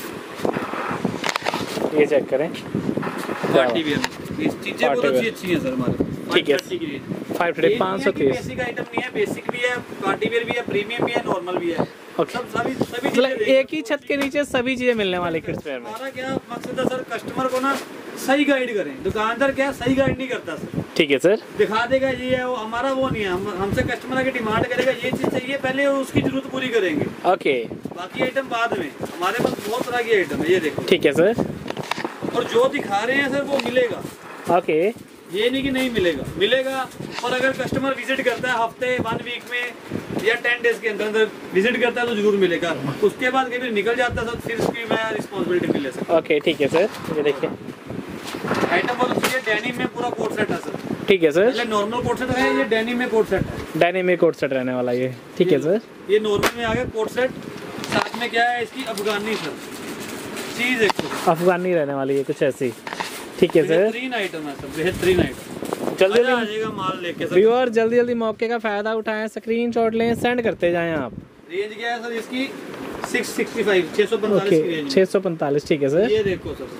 ये चेक करें, पार्टी वेयर, ये चीजें बहुत अच्छी अच्छी हैं सर हमारे। ठीक है। की रेंज फाइव थर्टी पाँच सौ तीस। बेसिक आइटम नहीं है, बेसिक भी है, पार्टी वेयर भी है, प्रीमियम भी है, नॉर्मल भी है। ओके। सब सभी सभी मतलब चीजें एक ही छत के नीचे सभी चीजें मिलने वाली किड्स वेयर में। हमारा क्या मकसद है सर, कस्टमर को ना सही गाइड करें। दुकानदार क्या सही गाइड नहीं करता सर, ठीक है सर। दिखा देगा ये है वो, हमारा वो नहीं है। हम हमसे कस्टमर की डिमांड करेगा ये चीज चाहिए, पहले उसकी जरूरत पूरी करेंगे, ओके बाकी आइटम बाद में। हमारे पास बहुत तरह की आइटम है, ये देखो। ठीक है सर। और जो दिखा रहे हैं सर वो मिलेगा, ओके ये नहीं कि नहीं मिलेगा, मिलेगा। और अगर कस्टमर विजिट करता है हफ्ते वन वीक में या टेन डेज के अंदर अंदर विजिट करता है तो जरूर मिलेगा। उसके बाद कभी निकल जाता है तो फिर उसकी मैं रिस्पॉन्सिबिलिटी नहीं ले सकता। ओके ठीक है सर। ये देखिए आइटम बहुत अच्छी है, डेनिम में पूरा कोट सेट है सर। ठीक है सर। पहले नॉर्मल कोट सेट है, ये डेनिम में कोट सेट है। डायनेमिक कोट सेट रहने वाला ये। ठीक है सर। ये नॉर्मल में आ गया कोट सेट, साथ में क्या है इसकी अफगानी सर चीज देखो, अफगानी रहने वाली है कुछ ऐसी। ठीक है सर। बेहतरीन आइटम है सर, बेहतरीन आइटम। जल्दी मजा आ जल्दी जाएगा माल लेके सर। व्यूअर जल्दी जल्दी मौके का फायदा उठाएं, स्क्रीनशॉट लें, सेंड करते जाएं आप। रेंज क्या है सर इसकी? सिक्स सिक्सटी फाइव, छह सौ पैंतालीस की ओके रेंज। छः सौ पैंतालीस। ठीक है सर। ये देखो सर,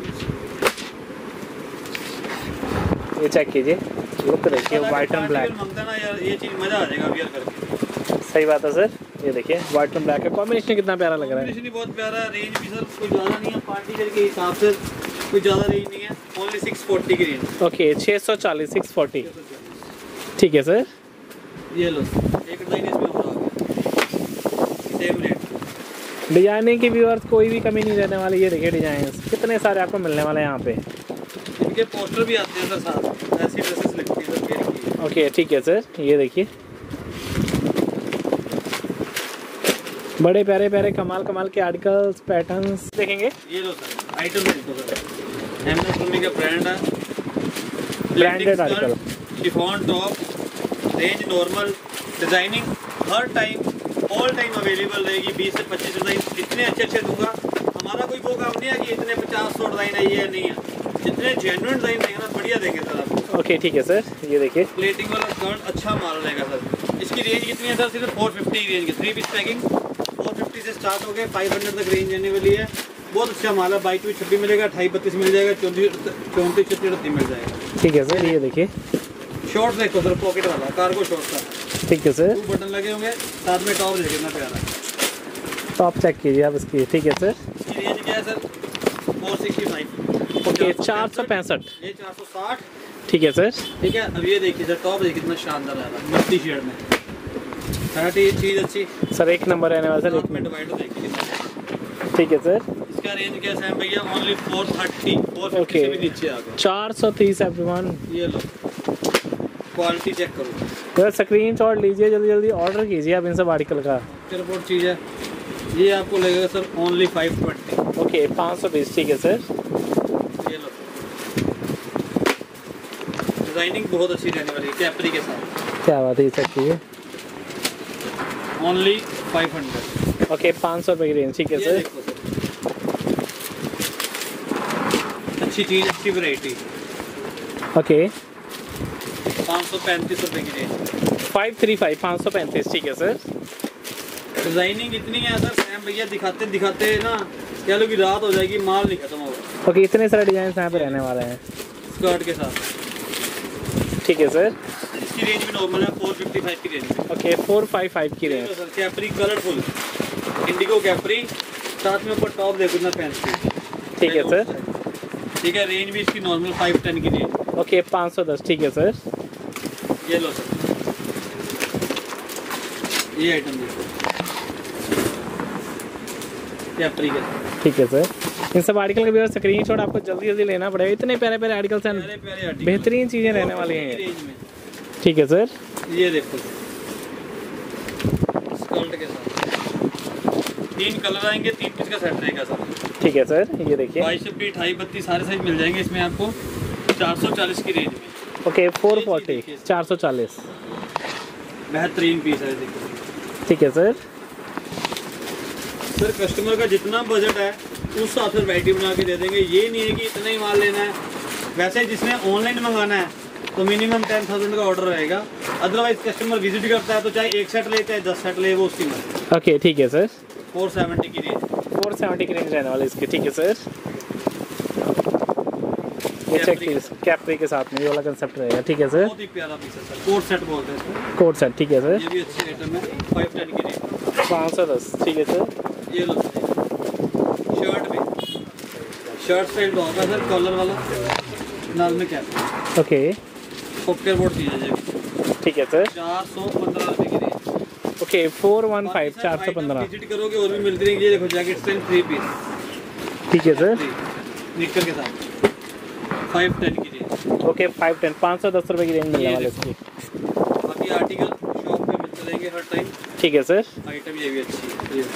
ये चेक कीजिए, लुक देखिए, वाइट एंड ब्लैक। मांगता ना यार, ये चीज मजा आ जाएगा वियर करके। सही बात है सर। ये देखिए वाइट एंड ब्लैक का कॉम्बिनेशन कितना प्यारा लग रहा है। कॉम्बिनेशन ही बहुत प्यारा है। रेंज भी सर कोई ज़्यादा नहीं है, पार्टी वेयर के हिसाब से कोई ज़्यादा रेंज नहीं है। ओनली सिक्स फोर्टी की रेंज। ओके छः सौ चालीस सिक्स फोर्टी। ठीक है सर। ये लो एक डिजाइन इसमें और आ गया, सेम रेट। डिजाइनिंग की व्यूअर्स कोई भी कमी नहीं रहने वाली। ये देखिए डिजाइन कितने सारे आपको मिलने वाले हैं यहाँ पे। इनके पोस्टर भी आते हैं सर साथ, ऐसी ड्रेसेस लगती है सर वेयर की। ओके ठीक है सर। ये देखिए बड़े प्यारे प्यारे कमाल कमाल के आर्टिकल्स, पैटर्न्स देखेंगे। ये लो सर आइटम देखो सर, एम एस धोनी का ब्रांड है, branded article, chiffon top, range normal, designing हर टाइम ऑल टाइम अवेलेबल रहेगी। बीस से पच्चीस डिजाइन इतने अच्छे अच्छे दूंगा। हमारा कोई वो काम नहीं है कि इतने पचास सौ डिजाइन है, ये नहीं है। जितने जेन्युइन डिजाइन देंगे ना बढ़िया देंगे सर आपको। ओके ठीक है सर, ये देखिए प्लेटिंग वाला स्कर्ट अच्छा माल रहेगा सर। इसकी रेंज कितनी है सर? सिर्फ फोर फिफ्टी की रेंज की three piece packing four fifty से स्टार्ट हो गए, फाइव हंड्रेड तक रेंज आने वाली है। बहुत अच्छा माल है। बाईस में छब्बीस मिलेगा, अठाईस बत्तीस मिल जाएगा, चौंतीस चौंतीस छत्तीस अड़तीस मिल जाएगा। ठीक है सर, ये देखिए शॉर्ट देखो सर, पॉकेट वाला कार्गो शॉर्ट का। ठीक है सर, टू बटन लगे होंगे, साथ में टॉप देखिए कितना प्यारा। टॉप चेक कीजिए आप इसकी। ठीक है सर, इसकी रेंज क्या है sir? Four sixty five. Okay चार सौ पैंसठ। ये चार सौ साठ। ठीक है सर, ठीक है। अब ये देखिए सर, टॉप देखिए कितना शानदार है मस्ती शेड में। थर्टी चीज़ अच्छी सर एक नंबर रहने वाला सर। साथ में डिवाइडर देखिए कितना। ठीक है सर, इसका रेंज कैसा है भैया? Only four thirty four fifty Okay. से भी नीचे आ गया। चार सौ तीस एवरीवन। ये लो, क्वालिटी चेक करो। तो स्क्रीन शॉट लीजिए, जल्दी जल्दी ऑर्डर कीजिए आप इन सब आर्टिकल का। रिपोर्ट चीज़ है, ये आपको लगेगा sir only five twenty. Okay पाँच सौ बीस। ठीक है सर, ये लो, डिजाइनिंग बहुत अच्छी रहने वाली है कैपरी के साथ। क्या बात है, चेक कीजिए। Only five hundred. ओके पाँच सौ रुपये की रेंज। ठीक है ये सर, देखो सर, अच्छी चीज़, अच्छी वैरायटी। ओके पाँच सौ पैंतीस रुपये की रेंज। फाइव थ्री फाइव पाँच सौ पैंतीस। ठीक है सर, डिजाइनिंग इतनी है सर, सैम भैया दिखाते दिखाते ना कह लो कि रात हो जाएगी, माल नहीं खत्म होगा। ओके इतने सारे डिजाइन यहाँ पे रहने वाले हैं स्कर्ट के साथ। ठीक है सर, इसकी रेंज भी नॉर्मल है, फोर फिफ्टी फाइव की रेंज में। ओके फोर फाइव फाइव की range. Sir capri colourful indigo capri, साथ में ऊपर टॉप देखो इतना फैंसी। ठीक है सर, ठीक है। रेंज भी इसकी नॉर्मल फाइव टेन की रेंज। ओके पाँच सौ दस। ठीक है सर, ये लो सर, ये आइटम देखो कैपरी के साथ। ठीक है सर, इन सब आर्टिकल का भी स्क्रीन शॉट आपको जल्दी जल्दी लेना पड़ेगा। इतने प्यारे प्यारे आर्टिकल्स हैं, प्यारे प्यारे आर्टिकल, बेहतरीन चीज़ें रहने वाली हैं। रेंज में। ठीक है सर, ये देखो स्कर्ट के साथ तीन कलर आएंगे, तीन पीस का सेट रहेगा सर। ठीक है सर, ये देखिए बाईस छब्बीस अठाई बत्तीस सारे साइज मिल जाएंगे इसमें आपको, चार सौ चालीस की रेंज में। ओके फोर फोर्टी चार सौ चालीस। बेहतरीन पीस है देखिए। ठीक है सर, सर कस्टमर का जितना बजट है उस हिसाब से वैरायटी बना के दे देंगे। ये नहीं है कि इतना ही माल लेना है। वैसे जिसने ऑनलाइन मंगाना है तो मिनिमम टेन थाउजेंड का ऑर्डर रहेगा। अदरवाइज कस्टमर विजिट करता है तो चाहे एक सेट ले चाहे दस सेट ले, वो उसकी मर्जी। ओके ठीक है सर, फोर सेवेंटी की रेंज। फोर सेवेंटी की रेंज रहने वाली इसकी। ठीक है सर, ये चेक कीजिए, कैपरी के साथ में ये वाला कंसेप्ट रहेगा। ठीक है सर, बहुत ही प्यारा पीस है सर, कोट सेट बोलते हैं इसको। Coat set. ठीक है सर, ये भी अच्छी आइटम है, फाइव टेन की रेंज, पाँच सौ दस। ठीक है सर, ये लो सर, शर्ट में शर्ट स्टाइल तो होगा सर, कॉलर वाला, नाल में कैप। ओके पॉकेट बोर्ड चीज़ है। ठीक है सर, चार सौ पंद्रह रुपये की range. Okay four one five चार सौ पंद्रह। विजिट करोगे और भी मिलती रहेंगी। ये देखो जैकेट स्टाइल थ्री पीस ठीक है सर, निक्कर के साथ, फाइव टेन की रेंज। ओके फाइव टेन पाँच सौ दस रुपये की रेंज मिलने वाली इसकी। बाकी आर्टिकल शॉप पे मिलते रहेंगे हर टाइम। ठीक है सर, आइटम ये भी अच्छी है, ये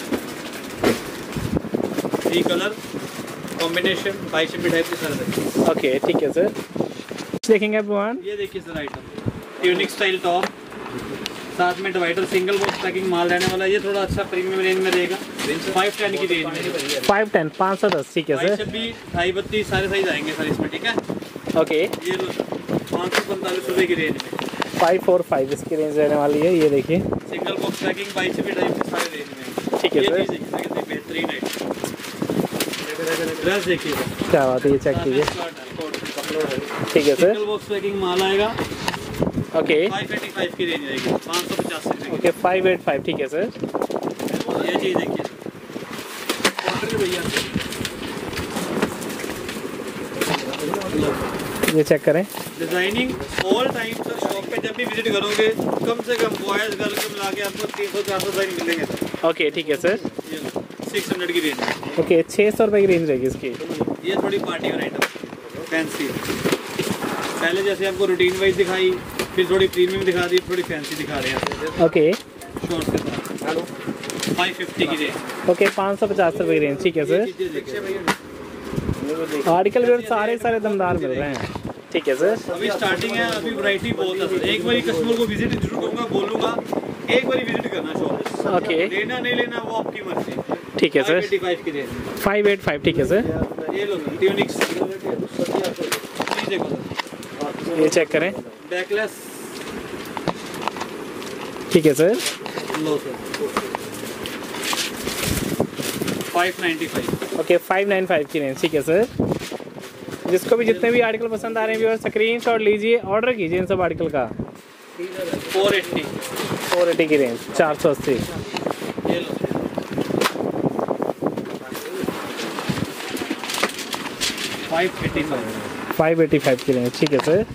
थ्री कलर कॉम्बिनेशन, बाईस से मिठाई के साथ। ओके ठीक है सर, देखेंगे भगवान। ये देखिए sir item tunic style top, साथ में डिवाइडर सिंगल बॉक्स पैकिंग माल रहने वाला है। ये थोड़ा अच्छा प्रीमियम रेंज में रहेगा, फाइव टेन की रेंज में। फाइव टेन पाँच सौ दस। ठीक है बाईस सर, छब्बीस अठाई बत्तीस सारे साइज आएंगे सर इसमें। ठीक है, ओके ये लो पाँच सौ पैंतालीस रुपये की रेंज में, फाइव फोर फाइव इसकी रेंज रहने वाली है। ये देखिए सिंगल बॉक्स पैकिंग, बाईस छब्बीस अठाई सारे रेंज में। ठीक है ये सर, चीज़ देखिए कितनी बेहतरीन है। ड्रेस देखिए सर, क्या बात है, ये चेक कीजिए। ठीक है सर, सिंगल बॉक्स पैकिंग माल आएगा, ओके फाइव एटी फाइव की रेंज आएगी, पाँच सौ पचास रुपये ओके फाइव एट फाइव। ठीक है सर, की। ये चीज़ देखिए भैया, ये चेक करें। Designing all time sir. Shop पे जब भी विजिट करोगे कम से कम बॉयज गर्ल के मिला के आपको तीन सौ चार सौ साइज मिलेंगे सर। ओके ठीक है सर, ये सिक्स हंड्रेड की रेंज। ओके छः सौ रुपये की रेंज रहेगी इसकी। ये थोड़ी पार्टी वेयर आइटम फैंसी, पहले जैसे आपको रूटीन वाइज दिखाई, फिर थोड़ी प्रीमियम दिखा दी, थोड़ी फैंसी दिखा रहे हैं ओके शॉर्ट्स के साथ। फाइव फिफ्टी की रेंज। ओके पाँच सौ पचास रुपये की रेंज। ठीक है सर, आर्टिकल भी सारे सारे दमदार मिल रहे हैं। ठीक है सर, अभी स्टार्टिंग है, अभी वैरायटी बहुत है सर। एक बार कस्टमर को विजिट जरूर करूँगा, बोलूँगा एक बार विजिट करना शॉप। ओके लेना नहीं लेना वो आपकी मर्जी। ठीक है सर, फाइव एटी फाइव की रेंज। Five eight five. ठीक है सर, ये लो ट्यूनिक्स, देखो सर ये चेक करें, बैकलेस। ठीक है सर। लो sir, five ninety five. Okay five nine five की रेंज, ठीक है सर। जिसको भी जितने भी आर्टिकल पसंद आ रहे हैं व्यूअर, स्क्रीन शॉट लीजिए, ऑर्डर कीजिए इन सब आर्टिकल का। फोर एट्टी फोर एटी की रेंज, चार सौ अस्सी। ये लो five eighty five. Five eighty five की रेंज, ठीक है सर।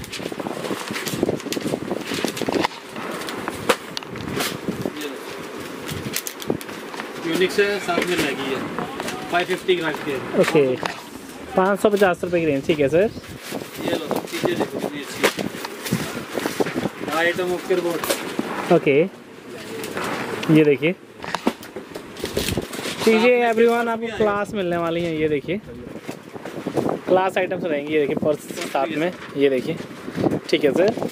यूनिक से साथ में लगी है, फाइव फिफ्टी ग्राम की है। ओके पाँच सौ पचास रुपये की रेंज, ठीक है सर। ये लो चीज़ें देखो कितनी अच्छी है। Item of board. ओके ये देखिए चीज़ें एवरीवन आपको क्लास मिलने वाली हैं। ये देखिए क्लास आइटम्स रहेंगी। ये देखिए पर्स साथ में, ये देखिए, ठीक है सर।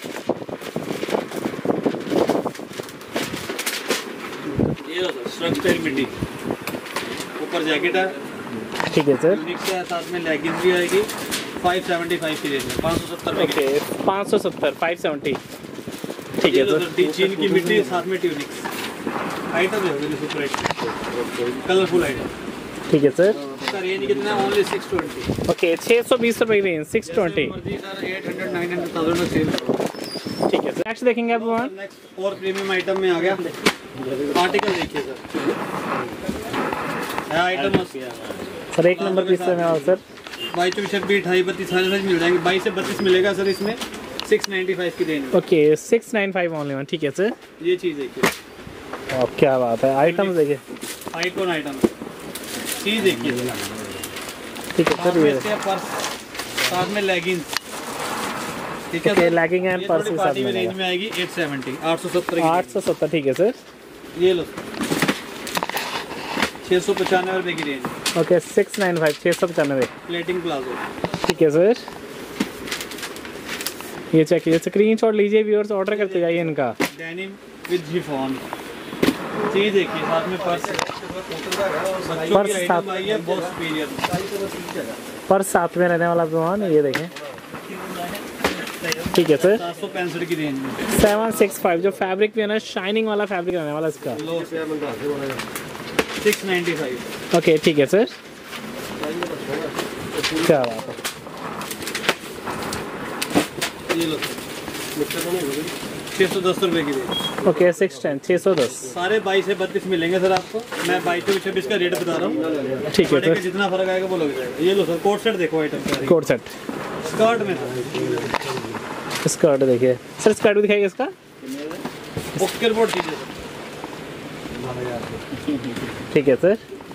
ये लो सर, श्रग स्टाइल मिड्डी, ऊपर जैकेट है, ठीक है सर। यूनिक से साथ में लेगिंग्स भी आएगी। फाइव सेवेंटी फाइव की रेंज में, पाँच सौ सत्तर रुपये की। ओके पाँच सौ सत्तर, फाइव सेवेंटी, ठीक है सर। डी चीन की मिट्टी साथ में ट्यूनिक्स आइटम है, सुपर कलरफुल आइटम, ठीक है सर। इसका रेंज कितना है? Only six twenty. ओके छः सौ बीस रुपये की range, six twenty, sir eight hundred nine hundred thousand में सेल। ठीक है सर। नेक्स्ट देखेंगे आप वहाँ। नेक्स्ट और प्रीमियम आइटम में आ गया आर्टिकल, देखिए सर है आइटम सर एक नंबर पीस में आओ सर। बाईस चौबीस छब्बीस अठाई बत्तीस सारे साइज मिल जाएंगे। बाईस से बत्तीस मिलेगा सर इसमें, सिक्स नाइन्टी फाइव की range. Okay six nine five only one, ठीक है सर। ये चीज़ देखिए, और क्या बात है, आइटम्स देखिए, आइकॉन आइटम चीज़ देखिए, ठीक है साथ सर। में ये इसके पर्स, साथ में लेगिंग्स, ठीक है ओके सर। लैगिंग एंड ये पर्स थोड़ी के साथ पार्टी में रेंज मिलेगा। में आएगी एट सेवेंटी, आठ सौ सत्तर आठ सौ सत्तर, ठीक है सर। ये लो छः सौ पचानवे रुपये की range. Okay six nine five, छः सौ पचानवे, प्लेटिंग प्लाजो, ठीक है सर। ये चेक कीजिए, स्क्रीन शॉट लीजिए व्यूअर्स, ऑर्डर करते जाइए इनका। डेनिम विद शिफॉन, चीज़ देखिए, साथ में पर्स, बच्चों पर्स की साथ- आइटम आई है बहुत सुपीरियर। पर्स साथ में रहने वाला विमान, ये देखें, ठीक है सर। सात सौ पैंसठ की रेंज में। सेवन सिक्स फाइव, जो फैब्रिक भी है ना, शाइनिंग वाला फैब्रिक रहने वाला इसका। लो सिक्स नाइन्टी फाइव। ओके ठीक है सर। क्या बात है, ये लो छः सौ दस रुपये की रेंज। ओके सिक्स टेन, छः सौ दस, सारे बाईस से बत्तीस मिलेंगे सर आपको। मैं बाईस से छब्बीस का रेट बता रहा हूँ, ठीक है बड़े का सर। जितना फर्क आएगा वो लग जाएगा। ये लो सर, कोट सेट देखो आइटम सारी, कोट सेट, स्कर्ट में स्कर्ट देखिए सर, स्कर्ट भी दिखाइए इसका। ओके बोर्ड दीजिए सर। ठीक है सर।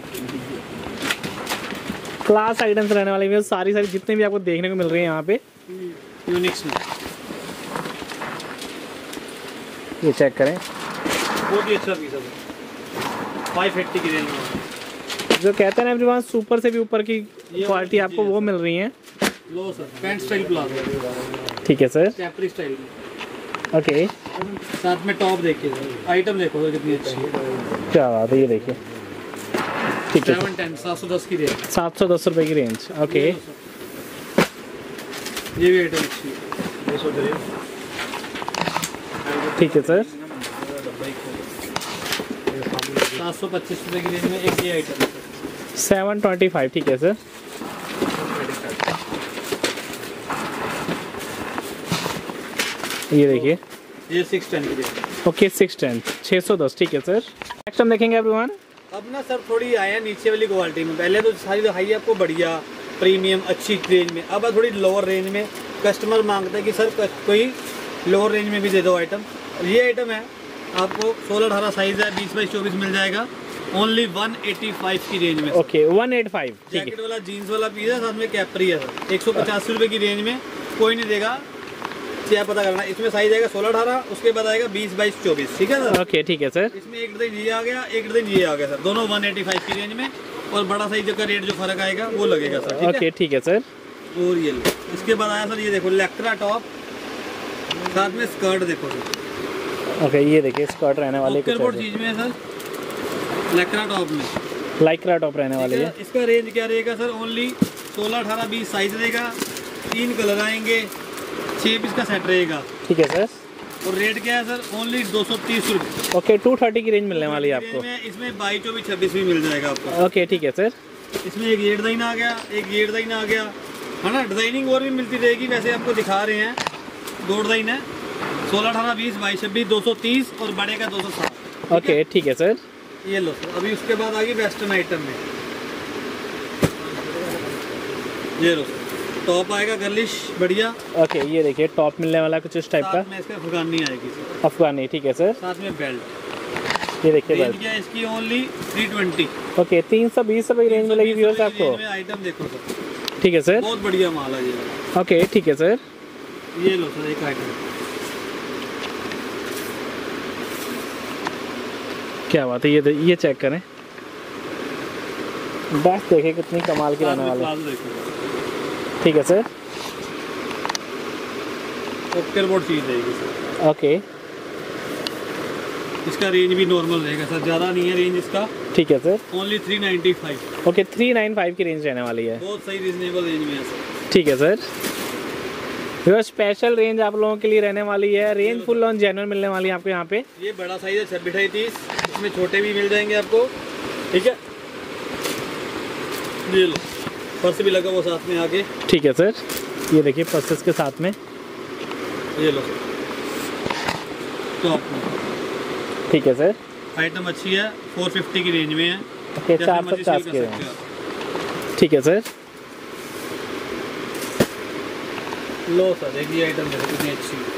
क्लास आइटम्स रहने वाले हैं सारी सारी, जितने भी आपको देखने को मिल रही है यहाँ पे यूनिक्स में, ये चेक करें। बहुत ही अच्छा पीस है, फाइव एट्टी की रेंज में। जो कहते हैं ना एवरीवन, सुपर से भी ऊपर की क्वालिटी आपको वो मिल रही है। लो सर, पैंट स्टाइल प्लाजो, ठीक है सर। कैपरी स्टाइल में, ओके साथ में टॉप देखिए सर, आइटम देखो सर कितनी अच्छी है। क्या बात है, ये देखिए, ठीक है सेवन टेन, सात सौ दस की रेंज। सात सौ दस रुपये की रेंज। ओके ये भी आइटम अच्छी है। ठीक है सर। सात सौ पच्चीस रुपये की रेंज में एक ये आइटम है। सेवन ट्वेंटी फाइव, ठीक है सर। ये देखिए, ये सिक्स टेन की रेंज। ओके सिक्स टेन, छः सौ दस, ठीक है सर। नेक्स्ट हम देखेंगे एवरीवन। अब ना सर थोड़ी आया नीचे वाली क्वालिटी में। पहले तो सारी दिखाई है आपको बढ़िया प्रीमियम अच्छी रेंज में, अब थोड़ी लोअर रेंज में। कस्टमर मांगते हैं कि सर कोई लोअर रेंज में भी दे दो आइटम। ये आइटम है आपको सोलह अठारह साइज है, बीस बाईस चौबीस मिल जाएगा ओनली वन एटी फाइव की रेंज में। ओके वन एट फाइव, ठीक जैकेट है। वाला जीन्स वाला पीस है, साथ में कैपरी है सर। एक सौ पचासी रुपये की रेंज में कोई नहीं देगा, क्या पता करना। इसमें साइज आएगा सोलह अठारह, उसके बाद आएगा बीस बाईस चौबीस, ठीक है सर। ओके ठीक है सर। इसमें एक डिजाइन ये आ गया, एक डिजाइन ये आ गया सर, दोनों वन एटी फाइव की रेंज में। और बड़ा साइज का रेट जो फर्क आएगा वो लगेगा सर, ठीक ओके ठीक है सर। है। और ये लो, इसके बाद आया सर ये देखो लेक्ट्रा टॉप, साथ में स्कर्ट देखो सर। ओके ये देखिए, स्कर्ट रहने वाले कुछ बोर्ड चीज में है सर, लेक्ट्रा टॉप में लाइक्रा टॉप रहने वाले ठीक है। है। इसका रेंज क्या रहेगा सर, ओनली सोलह अठारह बीस साइज रहेगा, तीन कलर आएंगे, छः पीस का सेट रहेगा। ठीक है सर। और रेट क्या है सर? ओनली दो सौ तीस रुपये। ओके, टू थर्टी की रेंज मिलने वाली है आपको। इसमें बाईस चौबीस छब्बीस भी मिल जाएगा आपको। ओके ठीक है सर। इसमें एक ये डिज़ाइन आ गया, एक ये डिज़ाइन आ गया, है ना। डिज़ाइनिंग और भी मिलती रहेगी, वैसे आपको दिखा रहे हैं। दो डिज़ाइन है, सोलह अठारह बीस बाईस छब्बीस दो सौ तीस और बड़े का दो सौ साठ। ओके ठीक है सर। ये लो सर। अभी उसके बाद आ गई वेस्टर्न आइटम में। ये लो सर, टॉप आएगा गर्लिश बढ़िया। ओके ये देखिए टॉप मिलने वाला कुछ इस टाइप का। साथ में इसका अफगानी आएगी सर। अफगानी ठीक है सर। साथ में बेल्ट। ये देखिए रेंज बेल्ट। क्या है इसकी? Only three twenty. ओके, तीन सौ बीस रुपये रेंज मिलेगी व्यूअर्स आपको। आइटम देखो सर, ठीक है सर। बहुत बढ़िया माल है ये। ओके ठीक है सर। ये लो सर एक आइटम। क्या बात है, ये ये चेक करें, बस देखिए कितनी कमाल की रहने वाली है। ठीक है सर। ओकर बोर्ड चीज रहेगी सर। ओके, इसका रेंज भी नॉर्मल रहेगा सर, ज़्यादा नहीं है रेंज इसका। ठीक है sir. Only three ninety five. Okay, three nine five की रेंज रहने वाली है। बहुत सही रीजनेबल रेंज में है सर। ठीक है सर। ये स्पेशल रेंज आप लोगों के लिए रहने वाली है। रेंज फुल ऑन जेन्युइन मिलने वाली है आपको यहाँ पे। ये बड़ा साइज है छब्बीस अठाई तीस, इसमें छोटे भी मिल जाएंगे आपको। ठीक है, ये लो पर्स भी लगा वो साथ में आगे। ठीक है सर, ये देखिए पर्सेस के साथ में। ये लो टॉप में। ठीक है सर। आइटम अच्छी है, फोर फिफ्टी की रेंज में है। ओके, चार सौ पचास की रेंज। ठीक है सर। लो सर एक ये आइटम देखो कितनी अच्छी है,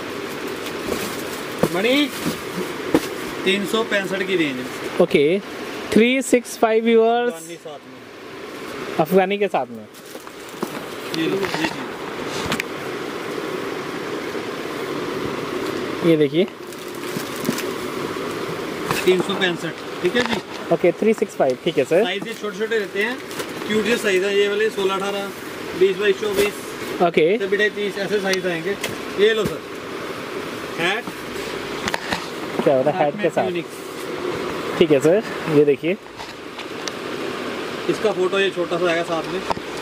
मणि तीन सौ पैंसठ की रेंज है। Okay, three six five viewers Afghani साथ में। अफगानी के साथ में। ये लो ये चीज, ये देखिए तीन सौ पैंसठ। ठीक है जी। Okay, three six five. ठीक है सर। साइज ये छोटे छोटे रहते हैं, क्यूट से साइज है ये वाले, सोलह अठारह बीस बाईस चौबीस ओके, बिठाई तीस ऐसे साइज आएंगे। ये लो सर हैट, क्या होता है हैट के साथ। ठीक है सर, ये देखिए इसका फोटो ये छोटा सा आएगा साथ में।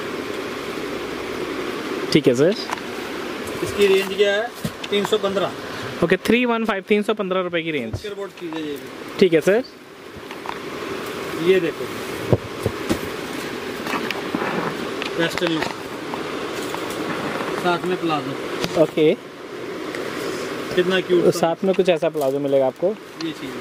ठीक है सर। इसकी रेंज क्या है? तीन सौ पंद्रह। ओके, थ्री वन फाइव तीन सौ पंद्रह रुपये की रेंज। बोर्ड चीज है ये भी। ठीक है सर। ये देखो वेस्टर्न लुक, साथ में प्लाजो। ओके, कितना क्यूट। तो साथ में कुछ ऐसा प्लाजो मिलेगा आपको। ये चीज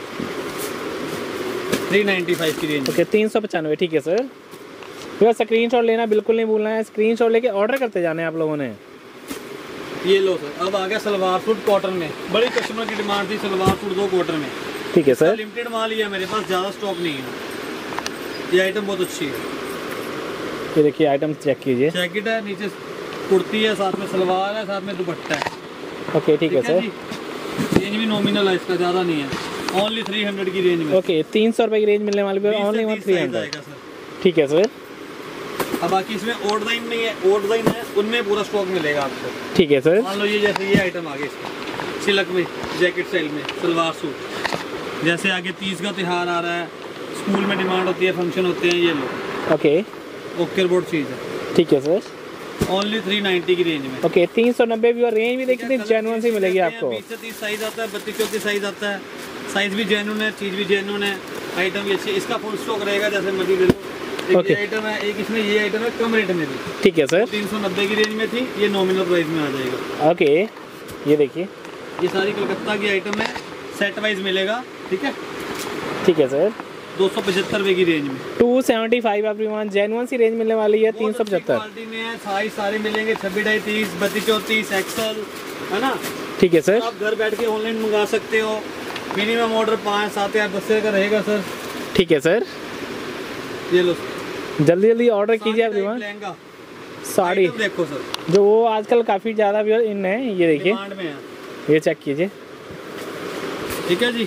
थ्री नाइन्टी फाइव की रेंज। ओके, तीन सौ पचानवे। ठीक है सर। भैया स्क्रीनशॉट लेना बिल्कुल नहीं भूलना है, स्क्रीनशॉट लेके ऑर्डर करते जाने आप लोगों ने। ये लो सर, अब आ गया सलवार सूट कॉटन में। बड़ी कस्टमर की डिमांड थी सलवार सूट दो कॉटन में। ठीक है सर। लिमिटेड माल ही है मेरे पास, ज़्यादा स्टॉक नहीं है। ये आइटम बहुत अच्छी है। ये देखिए आइटम चेक कीजिए। जैकेट है, नीचे कुर्ती है, साथ में सलवार है, साथ में दुपट्टा है। ओके ठीक है सर। रेंज भी नॉमिनल है इसका, ज़्यादा नहीं है। ओनली थ्री हंड्रेड की रेंज में। ओके, तीन सौ रुपये की रेंज मिलने वाली है। Only one three hundred. ठीक है सर। अब बाकी इसमें और डिजाइन नहीं है, और डिजाइन है उनमें पूरा स्टॉक मिलेगा आपको। ठीक है सर। मान लो ये जैसे ये आइटम आगे इसका सिल्क में, जैकेट स्टाइल में सलवार सूट। जैसे आगे तीज का त्यौहार आ रहा है, स्कूल में डिमांड होती है, फंक्शन होते हैं, ये लो ओके ओकर बोर्ड चीज़ है। ठीक है सर। ओनली थ्री नाइन्टी की रेंज में। ओके, तीन सौ नब्बे भी और रेंज भी देखिए जेन्युइन सी मिलेगी आपको। बीस से तीस साइज आता है, बत्तीस चौतीस साइज आता है। साइज भी जेन्युइन है, चीज़ भी जेन्युइन है, आइटम भी अच्छी। इसका फुल स्टॉक रहेगा, जैसे मर्जी ले लो। एक okay. ये आइटम है, एक इसमें ये आइटम है कम रेट में भी। ठीक है सर। तीन सौ नब्बे की रेंज में थी, ये नॉमिनल प्राइस में आ जाएगा। ओके, ये देखिए ये सारी कलकत्ता की आइटम है, सेट वाइज मिलेगा। ठीक है। ठीक है सर। दो सौ पचहत्तर रुपये की रेंज में two seventy five everyone, genuine सी रेंज मिलने वाली है। तीन सौ पचहत्तर क्वालिटी में है, साइज सारे मिलेंगे छब्बीस ढाई तीस बत्तीस चौंतीस एक्सल, है ना। ठीक है सर। आप घर बैठ के ऑनलाइन मंगा सकते हो। मिनिमम ऑर्डर पाँच सात या दस का रहेगा सर। ठीक है सर। ये लो जल्दी जल्दी ऑर्डर कीजिए एवरीवन। लहंगा साड़ी देखो सर, जो वो आजकल काफ़ी ज़्यादा भी इन है, ये देखिए डिमांड में है, ये चेक कीजिए। ठीक है जी।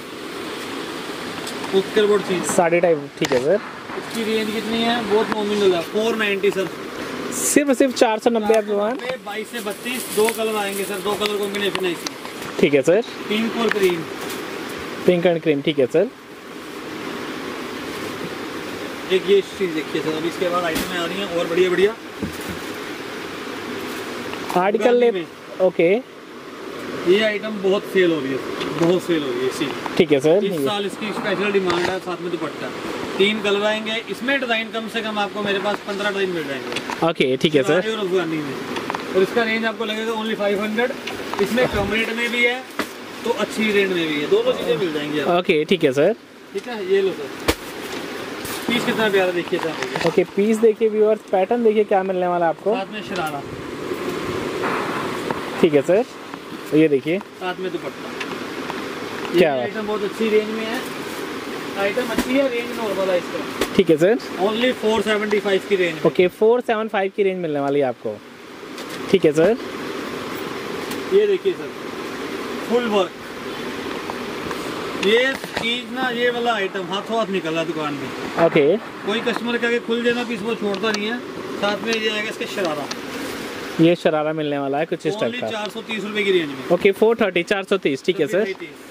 उसके बोर्ड चीज साड़ी टाइप। ठीक है सर। इसकी रेंज कितनी है? बहुत नॉमिनल है, फोर नाइन्टी सर। सिर्फ सिर्फ चार सौ नब्बे एवरीवन। बाईस से बत्तीस दो कलर आएंगे सर, दो कलर कॉम्बिनेशन है इसकी। ठीक है सर। पिंक और क्रीम। Pink and cream. ठीक है सर। एक ये चीज देखिए सर, अभी इसके बाद आइटम आ रही हैं और बढ़िया बढ़िया आर्टिकल ले ओके, ये आइटम बहुत सेल हो रही है, बहुत सेल हो रही है इसी। ठीक है सर। इस साल इसकी स्पेशल डिमांड है, साथ में दुपट्टा। तीन कलर आएंगे इसमें, डिजाइन कम से कम आपको मेरे पास पंद्रह डिजाइन मिल जाएंगे। ओके, ठीक है सर। और अफगानी में, और इसका रेंज आपको लगेगा ओनली फाइव हंड्रेड। इसमें कम रेट में भी है तो अच्छी रेट में भी है, दोनों चीजें मिल जाएंगी आपको। ओके, ठीक है सर। ठीक है, ये लो सर, पीस कितना प्यारा देखिए सर। ओके, पीस देखिए व्यूअर्स, पैटर्न देखिए क्या मिलने वाला है आपको। साथ में शरारा, ठीक है सर। ये देखिए साथ में दुपट्टा। क्या ये बात। आइटम बहुत अच्छी रेंज में है, आइटम अच्छी है, रेंज नॉर्मल है इसका। ठीक है sir. Only four seventy five की रेंज में। ओके, फोर सेवन फाइव की रेंज मिलने वाली है आपको। ठीक है सर। ये देखिए सर, फुल वर्क। ये चीज ना, ये वाला आइटम हाथों हाथ निकल रहा है दुकान में। ओके, कोई कस्टमर के आगे खुल जाना पीस वो छोड़ता नहीं है। साथ में ये आएगा इसके शरारा, ये शरारा मिलने वाला है कुछ इस टाइप ओनली का। चार सौ तीस रुपए की रेंज में। ओके, फोर थर्टी, चार सौ तीस। ठीक है सर।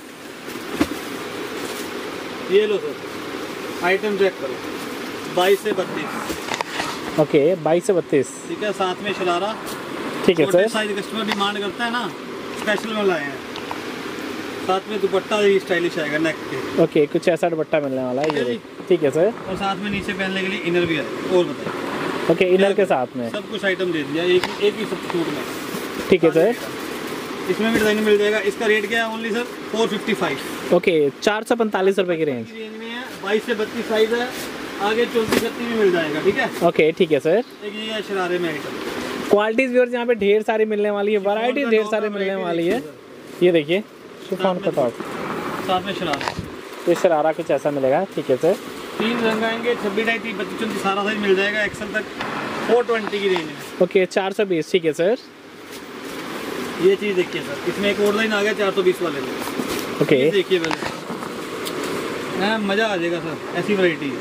ये लो सर, आइटम चेक करो, बाईस से बत्तीस। ओके, बाईस से बत्तीस। ठीक है, साथ में शरारा। ठीक है छोटे सर। साइज कस्टमर डिमांड करता है ना, स्पेशल में लाए हैं। साथ में दुपट्टा ये स्टाइलिश आएगा नेक पे। ओके, कुछ ऐसा दुपट्टा मिलने वाला है ये ठीक है देखिए। ठीक है सर। और साथ में नीचे पहनने के लिए इनर भी है। और बताइए, ओके, इनर के साथ में सब कुछ आइटम दे दिया एक एक ही सब सूट में। ठीक है सर। इसमें भी डिजाइन मिल जाएगा। इसका रेट क्या है? Only sir four fifty five. Okay, चार सौ पैंतालीस रुपए की रेंज। रेंज में है, बाईस से बत्तीस साइज है, आगे चौंतीस छत्तीस भी मिल जाएगा। ठीक है, ओके, ठीक है सर। एक ये है शरारे में आइटम। क्वालिटीज व्यूअर्स यहाँ पे ढेर सारी मिलने वाली है, वैरायटी ढेर सारी मिलने वाली है। ये देखिए शिफॉन का टॉप, साथ में शरारा। ये शरारा कुछ ऐसा मिलेगा। ठीक है सर। तीन रंग आएंगे, छब्बीस ढाई तीस बत्तीस चौंतीस सारा साइज मिल जाएगा। एक्सल तक फोर ट्वेंटी की रेंज में। ओके, चार सौ बीस। ठीक है सर। ये चीज़ देखिए सर, इसमें एक और लाइन आ गया चार सौ बीस वाले में। ओके, ये देखिए पहले, हाँ मज़ा आ जाएगा सर, ऐसी वैरायटी।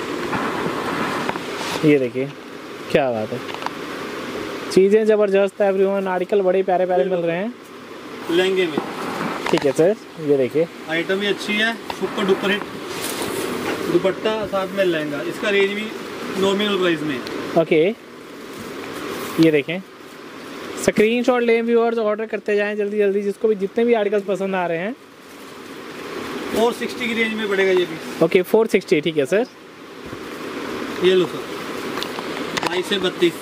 ये देखिए क्या बात है, चीज़ें ज़बरदस्त है एवरीवन। आर्टिकल बड़े प्यारे प्यारे मिल रहे हैं लहंगे में। ठीक है सर। ये देखिए आइटम भी अच्छी है, सुपर डुपर हिट। दुपट्टा साथ में लहंगा, इसका रेंज भी नॉमिनल प्राइस में। ओके, ये देखें, स्क्रीनशॉट लें व्यूअर्स, ऑर्डर करते जाएं जल्दी जल्दी, जिसको भी जितने भी आर्टिकल्स पसंद आ रहे हैं। फोर सिक्सटी की रेंज में पड़ेगा ये भी। Okay, four sixty. ठीक है सर। ये लो सर, बाईस से बत्तीस।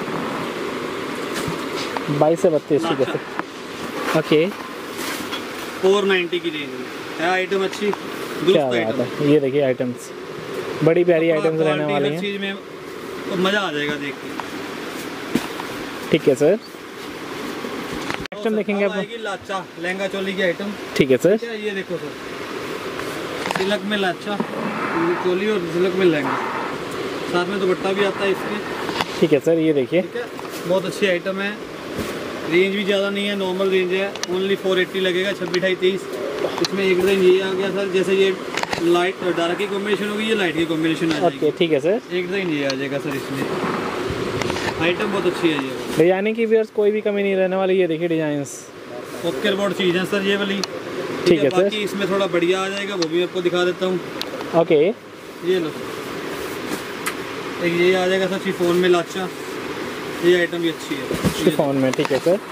बाईस से बत्तीस। ठीक है सर। ओके, फोर नाइन्टी की रेंज में है। आइटम अच्छी, क्या दुरुस्त बात आइटम। है। ये देखिए आइटम्स, बड़ी प्यारी आइटम्स रहने क्वालिटी वाली हर हैं। चीज़ में तो मज़ा आ जाएगा देख के। ठीक है सर। आइटम देखेंगे अब आप। आएगी लाचा, लहंगा चोली की आइटम। ठीक है सर। क्या ये देखो सर, सिलक में लाचा चोली और सिलक में लहंगा, साथ में दुपट्टा भी आता है इसके। ठीक है सर। ये देखिए ठीक है, बहुत अच्छी आइटम है। रेंज भी ज़्यादा नहीं है, नॉर्मल रेंज है। ओनली फोर एट्टी लगेगा, छब्बीस ढाई तीस। इसमें एक रेंज ये आ गया सर, जैसे ये लाइट और डार्क की कॉम्बिनेशन होगी, ये लाइट की कॉम्बिनेशन आ जाएगी। ओके, ठीक है सर। एक रेंज ये आ जाएगा सर इसमें। आइटम बहुत अच्छी है ये। डिजाइनिंग की व्यूअर्स कोई भी कमी नहीं रहने वाली। ये देखिए डिजाइंस, ओके बोर्ड चीज़ है सर ये वाली। ठीक है सर। बाकी इसमें थोड़ा बढ़िया आ जाएगा, वो भी आपको दिखा देता हूँ। ओके, ये लो, एक ये आ जाएगा सर शिफॉन में लाचा। ये आइटम भी अच्छी है शिफॉन में। ठीक है सर।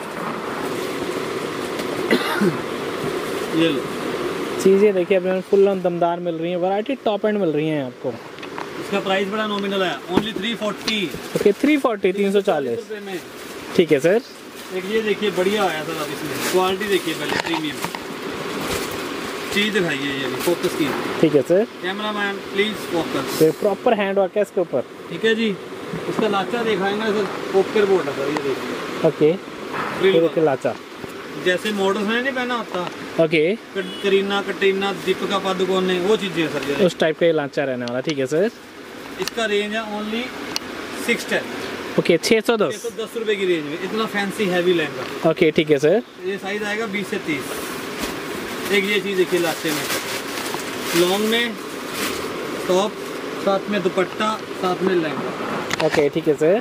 ये लो, चीज़ें देखिए अपने फुल ऑन दमदार मिल रही हैं, वैरायटी टॉप एंड मिल रही हैं आपको। इसका प्राइस बड़ा नॉमिनल है, only three forty okay, three forty, तीन सौ चालीस रुपये में। ठीक है सर। एक ये देखिए बढ़िया आया सर, अब इसमें क्वालिटी देखिए पहले, प्रीमियम चीज़ दिखाइए। ये भी फोकस की। ठीक है sir. Camera man please focus. तो प्रॉपर हैंड वर्क है इसके ऊपर। ठीक है जी, इसका लाचा दिखाएंगे सर, ओके बोर्ड है सर। ये देखिए ओके, फ्रिल ये वर्क। देखिए लाचा। जैसे मॉडल्स में नहीं पहना होता, ओके, क- करीना कटरीना दीपिका पादुकोण ने, वो चीज़ें हैं सर ये। उस टाइप का ये लाचा रहने वाला। ठीक है सर। इसका रेंज है ओनली सिक्स टेन, ओके, छः सौ छः दस। सौ दस रुपये की रेंज में। इतना फैंसी हैवी लहंगा। ओके, ठीक है सर। ये साइज आएगा बीस से तीस। एक ये चीज़ देखिए लाचे में, लॉन्ग में टॉप, साथ में दुपट्टा, साथ में लहंगा। ओके, ठीक है सर।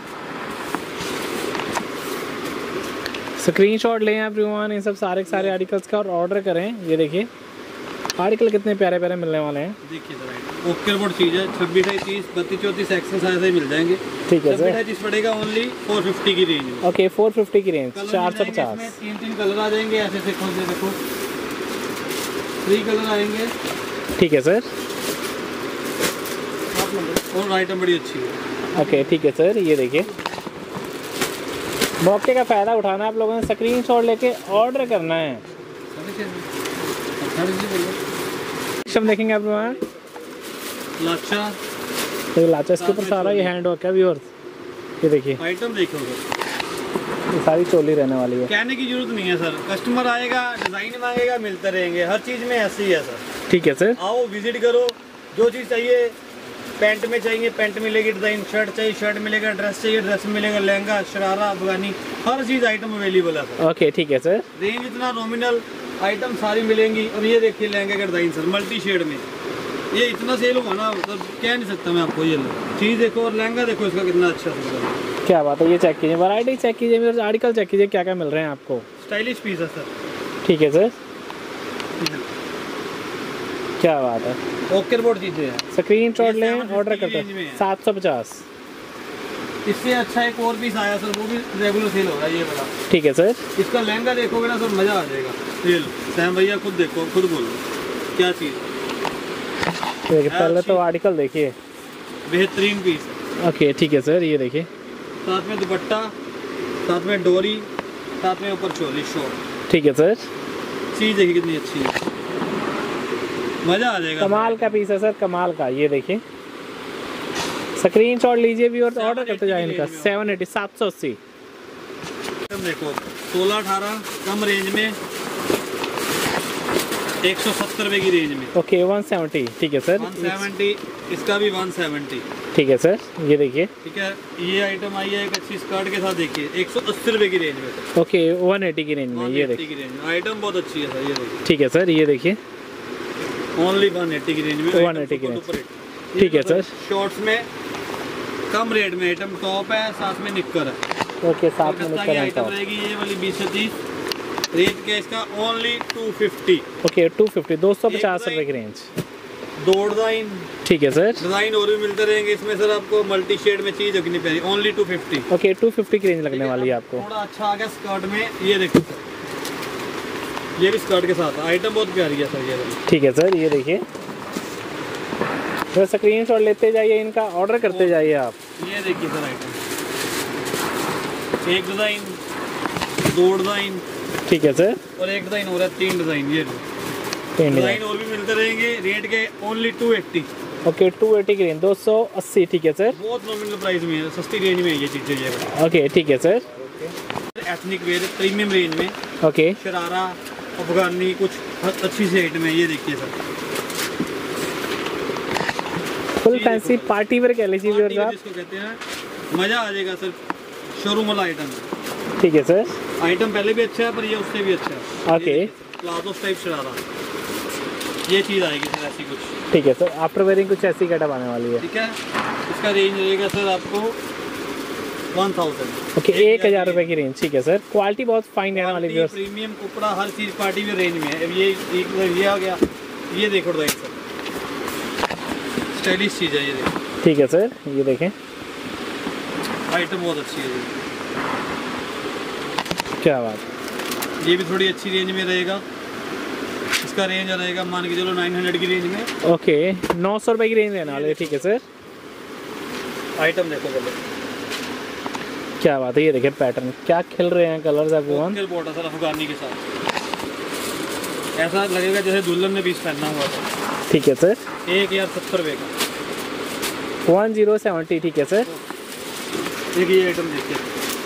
स्क्रीनशॉट लें एवरीवन इन सब सारे के सारे आर्टिकल्स का और ऑर्डर करें। ये देखिए आर्टिकल कितने प्यारे प्यारे मिलने वाले हैं। देखिए सर ओके बोर्ड चीज़ है, छब्बीस अठाईस तीस बत्तीस चौंतीस एक्सेल साइज से मिल जाएंगे। ठीक है सर, छब्बीस पड़ेगा ओनली फोर फिफ्टी की रेंज में। ओके फोर फिफ्टी की रेंज, चार सौ इसमें पचास। तीन तीन कलर आ जाएंगे ऐसे से खोल के देखो, थ्री कलर आएंगे। ठीक है सर, और आइटम बड़ी अच्छी है। ओके ठीक है सर, ये देखिए मौके का फ़ायदा उठाना है आप लोगों ने, स्क्रीन शॉट लेके ऑर्डर करना है। सब देखेंगे आप लोग लाचा, तो लाचा इसके ऊपर सारा ये हैंड वर्क है व्यूअर्स, ये देखिए आइटम देखो ये सारी चोली रहने वाली है। कहने की जरूरत नहीं है सर, कस्टमर आएगा डिजाइन मांगेगा मिलते रहेंगे, हर चीज में ऐसे ही है सर। ठीक है सर, आओ विजिट करो, जो चीज चाहिए पैंट में चाहिए पैंट मिलेगी, डिजाइन शर्ट चाहिए शर्ट मिलेगा, ड्रेस चाहिए ड्रेस मिलेगा, लहंगा शरारा अफगानी हर चीज आइटम अवेलेबल है सर। ओके ठीक है सर, रेंज इतना नॉमिनल आइटम सारी मिलेंगी। और ये देखिए लहंगे का डिजाइन सर मल्टी शेड में, ये इतना सेल हुआ ना मतलब कह नहीं सकता मैं आपको। ये चीज देखो और लहंगा देखो इसका कितना अच्छा है, क्या बात है। ये चेक कीजिए, वैरायटी चेक कीजिए मेरे, आर्टिकल चेक कीजिए क्या क्या मिल रहे हैं आपको। स्टाइलिश पीस है सर। ठीक है सर, क्या बात है। ओके बोर्ड चीजें हैं, स्क्रीन शॉट ये लें, सेवन ऑर्डर फिफ्टी की करते रेंज में हैं है। सात सौ पचास। इससे अच्छा एक और पीस आया सर, वो भी रेगुलर सेल हो रहा है ये वाला। ठीक है सर, इसका लहंगा देखोगे ना सर मजा आ जाएगा। ये लो सैम भैया खुद देखो खुद बोलो क्या चीज, देखिए पहले तो आर्टिकल देखिए, बेहतरीन पीस है। ओके ठीक है सर, ये देखिए साथ में दुपट्टा, साथ में डोरी, साथ में ऊपर चोली शॉर्ट। ठीक है सर, चीज देखिए कितनी अच्छी है, मजा आ जाएगा। कमाल का पीस है सर, कमाल का। ये देखिए स्क्रीन शॉट लीजिए भी और ऑर्डर करते जाए इनका। सेवन एटी सात सौ अस्सी। देखो सोलह अठारह कम रेंज में एक सौ सत्तर रुपए की रेंज में। Okay one seventy. ठीक है सर, वन सेवेंटी इसका भी वन सेवेंटी। ठीक है सर, ये देखिए ठीक है ये आइटम आई है एक अच्छी स्कर्ट के साथ, देखिए एक सौ अस्सी रुपए की रेंज में। ओके वन एटी की रेंज में, ये देखिए की रेंज में आइटम बहुत अच्छी है सर। ये देखिए ठीक है सर, ये देखिए ओनली वन एट्टी की रेंज में, वन एट्टी की रेंज। ठीक है सर, शॉर्ट्स में कम रेट में आइटम टॉप है, साथ में निक्कर है। ओके साथ में कलकत्ता की आइटम रहेगी ये वाली बीस से तीस। रेट क्या इसका only two fifty. Okay two fifty, दो सौ पचास रुपए की रेंज। दो डिजाइन। ठीक है सर, डिजाइन और भी मिलते रहेंगे इसमें सर, आपको मल्टी शेड में चीज कितनी प्यारी, only two fifty. Okay two fifty की रेंज लगने वाली है आपको। थोड़ा अच्छा आ गया स्कर्ट में, ये देखो ये भी स्कर्ट के साथ आइटम बहुत प्यारी है सर ये वाली। ठीक है सर, ये देखिए तो स्क्रीन शॉट लेते जाइए इनका, ऑर्डर करते जाइए आप। ये देखिए सर आइटम एक डिजाइन, दो डिजाइन। ठीक है सर, और एक डिजाइन हो रहा है, तीन डिजाइन। ये तीन डिजाइन और भी मिलते रहेंगे, रेट के only two eighty. Okay two eighty की रेंज, दो सौ अस्सी। ठीक है सर, बहुत नॉमिनल प्राइस में है, सस्ती रेंज में है ये चीजें ये। ओके ठीक है sir, ethnic wear premium range में, ओके शरारा अफगानी कुछ अच्छी सी आइटम है। ये देखिए sir full fancy party wear कह लीजिए व्यूअर्स आप, जिसको कहते हैं, मजा आ जाएगा सर। शोरूम वाला आइटम है। ठीक है सर, आइटम पहले भी अच्छा है पर ये उससे भी अच्छा है। ओके प्लाजो टाइप शरारा, ये चीज़ आएगी सर ऐसी कुछ। ठीक है सर, आफ्टर वेयरिंग कुछ ऐसी गेटअप आने वाली है। ठीक है इसका रेंज रहेगा सर आपको वन थाउजेंड। ओके एक हज़ार रुपये की रेंज। ठीक है सर, क्वालिटी बहुत फाइन रहने वाली व्यूअर्स। प्रीमियम कपड़ा हर चीज़ पार्टी वेयर रेंज में है। अब ये एक ये आ गया, ये देखो डिजाइन सर स्टाइलिश चीज़ है ये देखो। ठीक है सर, ये देखें आइटम बहुत अच्छी है ये। क्या बात, ये भी थोड़ी अच्छी रेंज में रहेगा। इसका रेंज रहेगा मान के चलो नाइन हंड्रेड की रेंज में। ओके नौ सौ रुपये की रेंज रहने वाली है। ठीक है सर, आइटम देखो पहले क्या बात है। ये देखिए पैटर्न क्या खिल रहे हैं colours everyone. Border sir Afghani के साथ, ऐसा लगेगा जैसे दुल्हन ने पीस पहना हुआ था। ठीक है सर, एक हज़ार सत्तर रुपये का वन जीरो सेवेंटी। ठीक है सर, एक ये आइटम देखिए,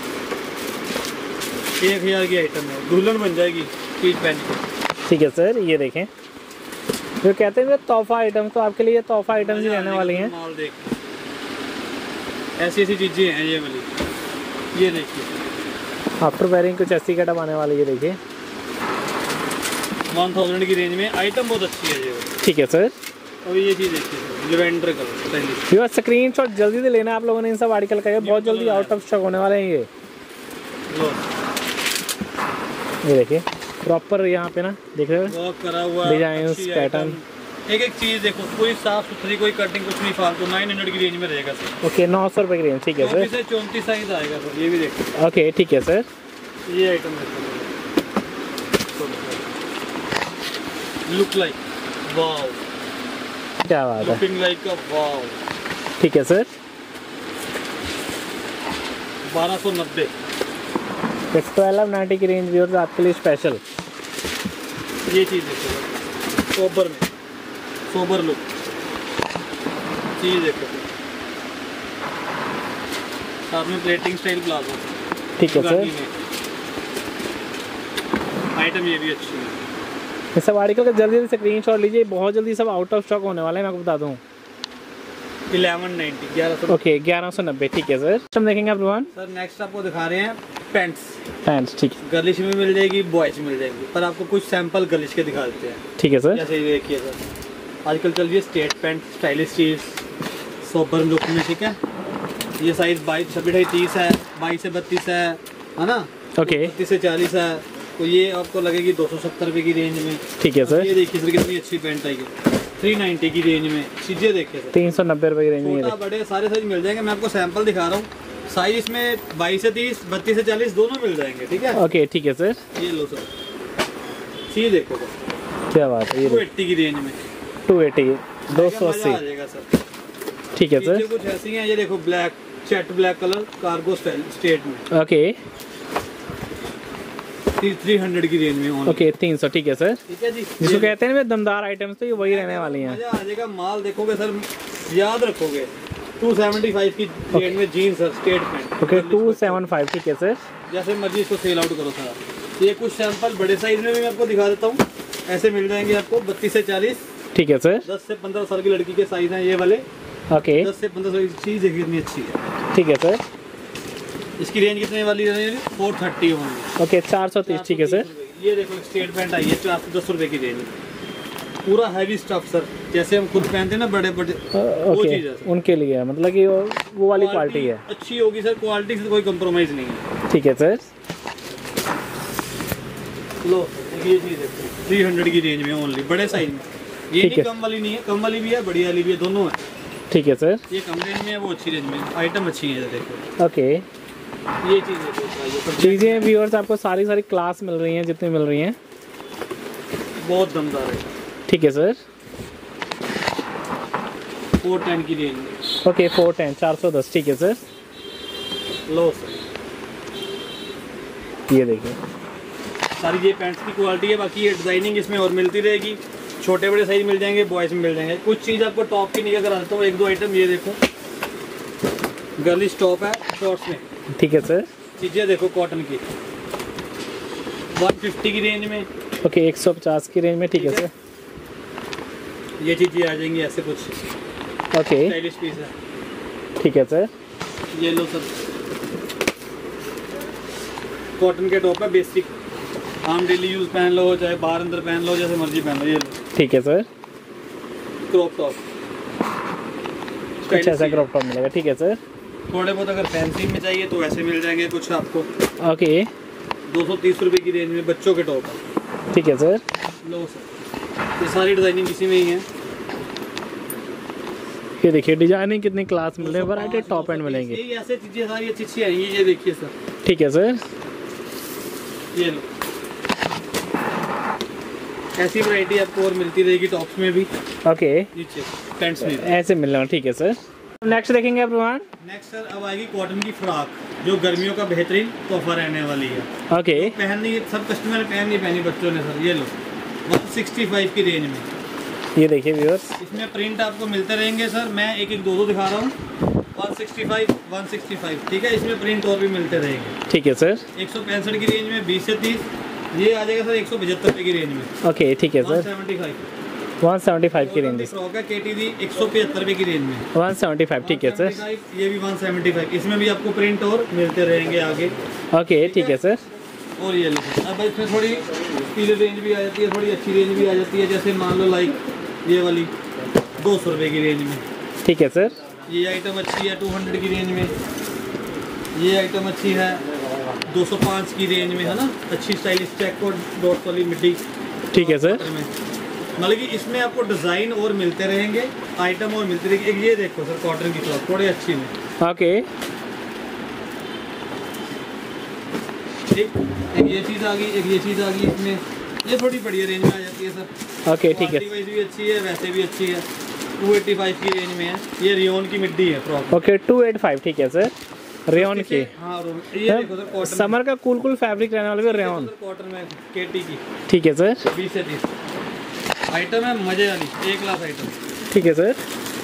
एक हज़ार की आइटम है, दुल्हन बन जाएगी पीस पहन के। ठीक है सर, ये देखें जो कहते हैं तोहफा आइटम, तो आपके लिए तोहफा आइटम ही रहने वाली हैं। माल देख ऐसी ऐसी चीज़ें हैं ये वाली। ये देखिए आफ्टर वेयरिंग कुछ ऐसी गेटअप आने वाली है। देखिए वन थाउजेंड की रेंज में आइटम बहुत अच्छी है ये वाली। ठीक है सर, और ये चीज़ देखिए लेवेंडर कलर स्टाइलिश। ये स्क्रीन शॉट जल्दी से लेना आप लोगों ने इन सब आर्टिकल का, बहुत जल्दी आउट ऑफ स्टॉक होने वाले हैं ये। लो ये देखिए प्रॉपर यहाँ पे ना देख रहे हो वर्क करा हुआ डिजाइन अच्छी पैटर्न। आइटम। एक एक चीज देखो पूरी साफ सुथरी, कोई कटिंग कुछ नहीं फालतू। नाइन हंड्रेड की रेंज में रहेगा सर। ओके नौ सौ रुपये की रेंज, ठीक है चौबीस सर। से चौंतीस साइज आएगा सर, ये भी देखो। ओके ठीक है सर। ये आइटम देखो, लुक लाइक वाओ, क्या बात है, लुकिंग लाइक अ वाओ। ठीक है सर। बारह सौ नब्बे। ट्वेल्व नाइन्टी की रेंज व्यूअर्स आपके लिए स्पेशल। ये चीज़ देखो सोबर में, सोबर लुक चीज़ देखो, साथ में प्लेटिंग स्टाइल प्लाजो। ठीक है सर। आइटम ये भी अच्छी है। ये सब आर्टिकल का जल्दी जल्दी स्क्रीन शॉट लीजिए, बहुत जल्दी सब आउट ऑफ स्टॉक होने वाला है, मैं आपको बता दूँ। इलेवन नाइन्टी, ग्यारह सौ। ओके ग्यारह सौ नब्बे, ठीक है सर। हम देखेंगे आप रोहन सर नेक्स्ट आपको दिखा रहे हैं पैंट्स। पैंट्स ठीक है, गर्लिश में मिल जाएगी, बॉयज में मिल जाएगी, पर आपको कुछ सैंपल गर्लिश के दिखा देते हैं। ठीक है सर। जैसे ये देखिए सर, आजकल चल रही है स्ट्रेट पैंट, स्टाइलिश चीज़, सोबर लुक में, ठीक है। ये साइज बाईस छब्बीस ढाई तीस है, बाईस से बत्तीस है, है ना। ओके बत्तीस से चालीस है, तो ये आपको लगेगी दो सौ सत्तर रुपये की रेंज में। ठीक है सर। ये देखिए सर कितनी अच्छी पैंट आई है, थ्री नाइन्टी की रेंज में। चीज़ें देखिए सर, तीन सौ नब्बे रुपये की रेंज में। छोटा बड़े सारे साइज मिल जाएंगे। मैं आपको सैंपल दिखा रहा हूँ। साइज इसमें बाईस से तीस, बत्तीस से चालीस दोनों मिल जाएंगे, ठीक है। ओके ठीक है सर। ये लो सर, चीज़ देखो क्या बात है, ये टू एट्टी की रेंज में, टू एटी दो सौ मजा अस्सी, आ जाएगा सर। ठीक है सर। चीज़ें कुछ ऐसी हैं, ये देखो ब्लैक चेट black colour cargo style straight में, ओके थ्री हंड्रेड की रेंज में only। ओके तीन सौ, ठीक है सर। ठीक है जी। जिसको ये कहते हैं ना दमदार आइटम्स, तो ये वही रहने वाली हैं। मजा आ जाएगा। माल देखोगे सर, याद रखोगे। टू सेवेंटी फाइव की रेंज में jeans sir, straight pant. Okay two seven five, ठीक है सर। जैसे मर्जी इसको सेल आउट करो सर। ये कुछ सैंपल बड़े साइज में भी मैं आपको दिखा देता हूँ। ऐसे मिल जाएंगे आपको बत्तीस से चालीस, ठीक है सर। दस से पंद्रह साल की लड़की के साइज हैं ये वाले। ओके दस से पंद्रह साल की चीज़ देखिए कितनी अच्छी है। ठीक है सर। इसकी रेंज कितने वाली है? फोर थर्टी होंगी। ओके चार सौ तीस, ठीक है सर। ये देखो स्टेट पैंट आई है चार सौ दस रुपए की रेंज में, पूरा हैवी स्टफ सर, जैसे हम खुद पहनते हैं ना बड़े बड़े, वो ओके चीज़ है सर। उनके लिए मतलब कि वो वो वाली क्वालिटी है। अच्छी होगी सर, क्वालिटी से कोई कंप्रोमाइज नहीं है। ठीक है सर। लो ये चीज़ है थ्री हंड्रेड की रेंज में ओनली, बड़े साइज में। ये ठीक नहीं है। कम वाली नहीं है, कम वाली भी है, बड़ी वाली भी है, दोनों है। ठीक है सर। ये कम रेंज में है, वो अच्छी रेंज में है। आइटम अच्छी है देखो। ओके ये चीज़ देखो, चीज़ें व्यूअर्स आपको सारी सारी क्लास मिल रही हैं, जितनी मिल रही हैं, बहुत दमदार है। ठीक है सर। फोर टेन की रेंज में। ओके फोर टेन चार सौ दस, ठीक है सर। लो सर, ये देखिए सारी ये पैंट्स की क्वालिटी है। बाकी ये डिजाइनिंग इसमें और मिलती रहेगी, छोटे बड़े साइज मिल जाएंगे, बॉयज में मिल जाएंगे। कुछ चीज़ आपको टॉप की नहीं करा देता हूँ, एक दो आइटम ये देखो, गर्लिश टॉप है शॉर्ट्स में, ठीक है सर। चीज़ें देखो कॉटन की, वन फिफ्टी की रेंज में। ओके एक सौ पचास की रेंज में, ठीक है सर। ये चीज़ें आ जाएंगी ऐसे कुछ ओके स्टाइलिश पीस है। ठीक है सर। ये लो सर, कॉटन के टॉप है, बेसिक, आम डेली यूज़ पहन लो, चाहे बाहर अंदर पहन लो, जैसे मर्जी पहन लो। ये लो ठीक है सर। क्रॉप टॉप, कुछ ऐसा क्रॉप टॉप मिलेगा, ठीक है सर। थोड़े बहुत अगर फैंसी में चाहिए तो ऐसे मिल जाएंगे कुछ आपको। ओके दो सौ तीस रुपये की रेंज में बच्चों के टॉप है। ठीक है सर। लो सर, ये सारी डिजाइनिंग इसी में ही है। ये देखिए डिजाइनिंग कितनी क्लास मिल रही है, वैरायटी टॉप एंड मिलेंगे। ये ऐसे चीज़ें सारी अच्छी अच्छी आएंगी। ये देखिए सर, ठीक है सर। ये लो, ऐसी वैरायटी आपको और मिलती रहेगी टॉप्स में भी, ओके नीचे पैंट्स में भी। ऐसे मिल रहा है, ठीक है सर। नेक्स्ट देखेंगे आप रोहन। नेक्स्ट सर अब आएगी कॉटन की फ्रॉक, जो गर्मियों का बेहतरीन तोहफा रहने वाली है। ओके पहननी सब कस्टमर ने पहन नहीं पहनी बच्चों ने सर। ये लो वन सिक्सटी फाइव की रेंज में, ये देखिए व्यूअर्स, इसमें प्रिंट आपको मिलते रहेंगे सर। मैं एक एक दो दो दिखा रहा हूँ। One sixty five, one sixty five, ठीक है। इसमें प्रिंट और भी मिलते रहेंगे। ठीक है सर। एक सौ पैंसठ की रेंज में, बीस से तीस। ये आ जाएगा सर एक सौ पचहत्तर रुपये की रेंज में, ओके ठीक है one sir. Seventy five. One seventy five की रेंज, फ्रॉक है के टी डी, एक सौ पचहत्तर रुपये की रेंज में, वन सेवेंटी फाइव, ठीक है सर। ये भी वन सेवेंटी फाइव। इसमें भी आपको प्रिंट और मिलते रहेंगे आगे। ओके ठीक है सर। और ये लो, अब इसमें थोड़ी पीले रेंज भी आ जाती है, थोड़ी अच्छी रेंज भी आ जाती है। जैसे मान लो लाइक ये वाली दो सौ रुपये की रेंज में, ठीक है सर। ये आइटम अच्छी है टू हंड्रेड की रेंज में। ये आइटम अच्छी है दो सौ पाँच की रेंज में है ना, अच्छी स्टाइलिश चेक और डॉट वाली मिड्डी। ठीक है सर। मतलब कि इसमें आपको डिज़ाइन और मिलते रहेंगे, आइटम और मिलते रहेंगे। एक ये देखो सर कॉटन की क्लॉथ थोड़ी अच्छी में। ओके। एक, एक ये चीज़ आ गई, एक ये चीज़ आ गई इसमें, ये थोड़ी बढ़िया रेंज में आ जाती है सर। ओके ठीक है। वाइज भी अच्छी है, वैसे भी अच्छी है। टू एटी फाइव की रेंज में है, ये रियोन की मिड्डी है frock. Okay two eight five ठीक है सर, रेयन की। हाँ ये देखो सर कॉटन, समर का कूल कूल फैब्रिक रहने वाला भी रेयन कॉटन में केटी की। ठीक है सर। बीस से तीस आइटम है, मजे वाली एक लाख आइटम। ठीक है सर।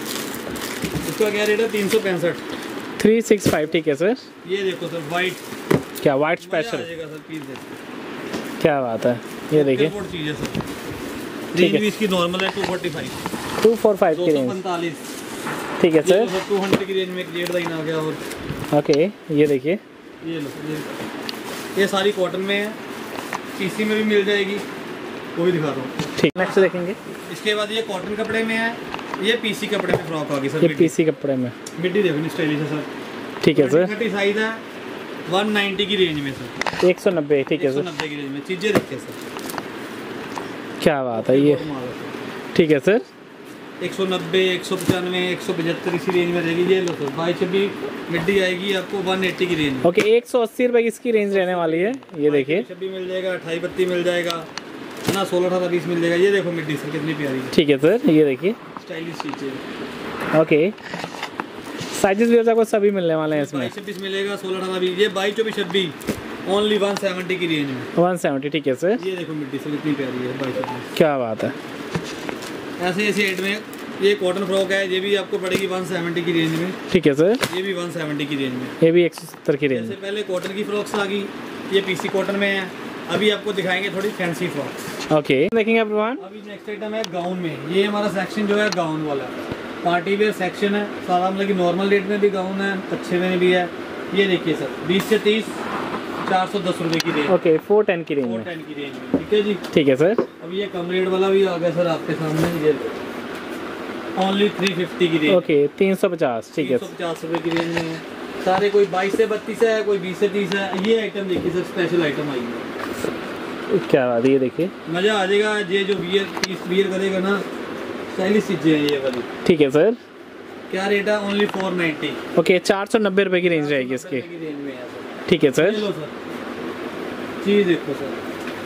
इसका क्या रेट है? तीन सौ पैंसठ। थ्री सिक्स फाइव ठीक है सर। ये देखो सर वाइट, क्या वाइट स्पेशल, सर पीस देखो क्या बात है। ये देखिए चीज़ है सर। रेंज भी इसकी नॉर्मल है two forty five, two four five की रेंज। पैंतालीस ठीक है सर। टू हंड्रेड की रेंज में एक जेड लाइन आ गया। और ओके ये देखिए, ये लो ये, ये सारी कॉटन में है, पीसी में भी मिल जाएगी, वो भी दिखा रहा हूँ। ठीक, नेक्स्ट देखेंगे। इसके बाद ये कॉटन कपड़े में है, ये पीसी कपड़े में फ्रॉक आ गई सर। ये पीसी कपड़े में मिड्डी देखो नहीं स्टाइलिश है सर। ठीक है सर। थर्टी साइज है, वन नाइन्टी की रेंज में सर। एक सौ नब्बे ठीक है सर। एक सौ नब्बे की रेंज में चीज़ें देखिए सर, क्या बात है ये। ठीक है सर। एक सौ नब्बे, एक सौ पचानवे, एक सौ पचहत्तर इसी रेंज में रहेगी। ये लो सर बाईस छब्बीस मिड्डी आएगी आपको वन एट्टी की रेंज। ओके एक सौ अस्सी रुपये की इसकी रेंज रहने वाली है। ये देखिए छब्बीस मिल जाएगा, अठाई बत्ती मिल जाएगा है ना, सोलह अठारह बीस मिल जाएगा। ये देखो मिड्डी सर कितनी प्यारी है। ठीक है सर। ये देखिए स्टाइलिश चीज़ें। ओके साइजेस भी आपको सभी मिलने वाले हैं इसमें। बाईस छब्बीस मिलेगा, सोलह अठारह बीस। ये बाईस चौबीस छब्बीस ओनली वन सेवेंटी की रेंज में। वन सेवेंटी ठीक है सर। ये देखो मिड्डी सर कितनी प्यारी है बाईस छब्बीस। क्या बात है। ऐसे ऐसे एड में ये कॉटन फ्रॉक है, ये भी आपको पड़ेगी वन सेवेंटी की रेंज में। ठीक है सर। ये भी वन सेवेंटी की रेंज में। ये भी एक सौ सत्तर की रेंज जैसे में। पहले कॉटन की फ्रॉक्स आ गई, ये पीसी कॉटन में है। अभी आपको दिखाएंगे थोड़ी फैंसी फ्रॉक्स। ओके देखेंगे एवरीवन। अभी नेक्स्ट आइटम है गाउन में। ये हमारा सेक्शन जो है गाउन वाला पार्टी वेयर सेक्शन है सारा, मतलब कि नॉर्मल रेट में भी गाउन है, अच्छे में भी है। ये देखिए सर बीस से तीस, चार सौ दस रुपये की रेंज। ओके फोर टेन की रेंज फोर में। टेन की रेंज में ठीक है जी। ठीक है सर। अब ये कम रेट वाला भी आ गया सर आपके सामने, ये ओनली थ्री फिफ्टी की रेंज। ओके तीन सौ पचास ठीक है। तीन सौ पचास रुपये की रेंज में है सारे। कोई बाईस से बत्तीस है, कोई बीस से तीस है। ये आइटम देखिए सर, स्पेशल आइटम आई है। क्या बात है। ये देखिए मज़ा आ जाएगा। ये जो वियर पीस वियर करेगा ना, स्टाइलिश चीज़ें हैं ये वाली। ठीक है सर। क्या रेट है? Only four ninety. ओके चार सौ नब्बे रुपये की रेंज रहेगी इसकी। रेंज में है सर। ठीक है सर। लो सर चीज़ देखो सर,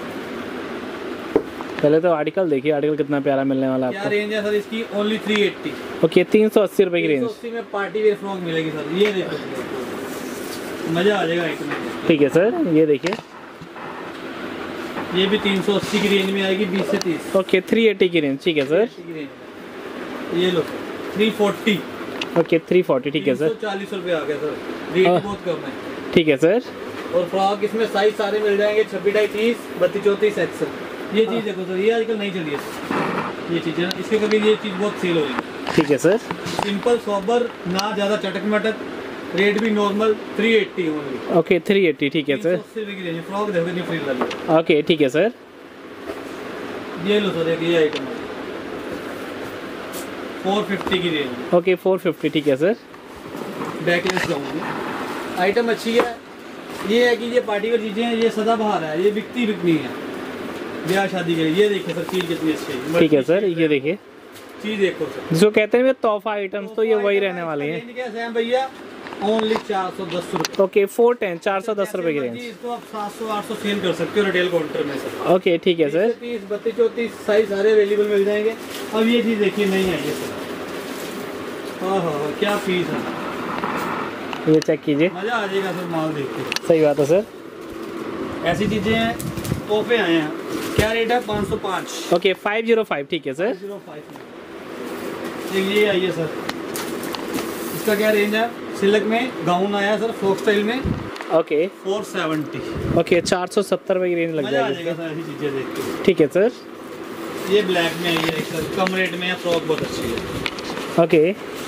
पहले तो आर्टिकल देखिए, आर्टिकल कितना प्यारा मिलने वाला है क्या आपको। रेंज है सर इसकी? Only three eighty. ओके तीन सौ अस्सी रुपये की रेंज। अस्सी में पार्टी वेयर फ्रॉक मिलेगी सर। ये देखो मज़ा आ जाएगा आइटम में। ठीक है सर। ये देखिए ये भी तीन सौ अस्सी की रेंज में आएगी, बीस से तीस। ओके थ्री एटी की रेंज। ठीक है सर। की रेंज में। ये लो three forty. Okay three forty ठीक है सर। चालीस रुपये आ गया सर, रेट हाँ। बहुत कम है। ठीक है सर। और फ्रॉक इसमें साइज सारे मिल जाएंगे, छब्बीस ढाई तीस, बत्तीस चौंतीस एक्सल। ये चीज़ देखो सर, ये आजकल नहीं चली है ये चीज़ है, इसके कभी ये चीज़ बहुत सेल हो रही है। ठीक है सर। सिंपल सोबर, ना ज़्यादा चटक मटक, रेट भी normal three eighty only. Okay three eighty ठीक है सर। अस्सी रुपये की रेंज। फ्रॉक देखो नहीं फ्री वाली। ओके ठीक है सर। ये लो सर एक ये आइटम है, फोर फिफ्टी की रेंज। ओके फोर फिफ्टी ठीक है सर। बैकलेस गाउन आइटम अच्छी है। ये है कि ये पार्टी वेयर चीज़ें हैं, ये सदाबहार है, ये बिकती बिकनी है ब्याह शादी के लिए। ये देखिए सर चीज़ कितनी अच्छी है। ठीक है सर। ये देखिए चीज़ देखो सर, जिसको कहते हैं तोहफा आइटम्स, तो ये वही रहने वाले हैं। कैसे हैं भैया? ओनली चार सौ दस रुपये। ओके फोर टेन चार सौ दस रुपये की रेंज। इसको आप सात सौ आठ सौ सेल कर सकते हो रिटेल काउंटर में सर। ओके ठीक है सर। तीस बत्तीस चौंतीस साइज सारे अवेलेबल मिल जाएंगे। अब ये चीज़ देखिए नहीं है ये सर, हाँ हाँ हाँ क्या पीस है, ये चेक कीजिए, मज़ा आ जाएगा सर माल देख के। सही बात है सर। ऐसी चीज़ें हैं, तोहफे आए हैं। क्या रेट है? पाँच सौ पाँच। ओके फाइव जीरो फाइव ठीक है सर। Zero five. एक ये आई है सर, इसका क्या रेंज है? सिल्क में गाउन आया है सर, फ्रॉक स्टाइल में। Okay four seventy. ओके चार सौ सत्तर रुपये की रेंज लग मज़ा आ जाएगी। जाएगा सर ऐसी चीज़ें देख के। ठीक है सर। ये ब्लैक में आई है सर, कम रेट में है, फ्रॉक बहुत अच्छी है। ओके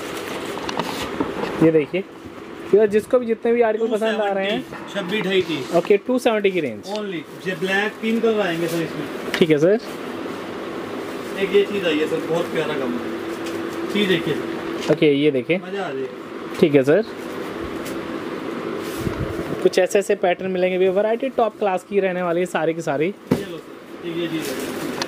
ये देखिए, ये जिसको भी जितने भी आर्टिकल पसंद आ रहे हैं। छब्बीस ढाई तीस। ओके टू सेवेंटी की रेंज ओनली। ये ब्लैक तीन कलर आएंगे सर इसमें। ठीक है सर। एक ये चीज़ आई है सर, बहुत प्यारा कम चीज़ देखिए सर, ओके ये देखिए, मज़ा आ जाएगा। ठीक है सर। कुछ ऐसे ऐसे पैटर्न मिलेंगे भी, वैरायटी टॉप क्लास की रहने वाली है सारी की सारी। ये लो सर, ये चीज़ है,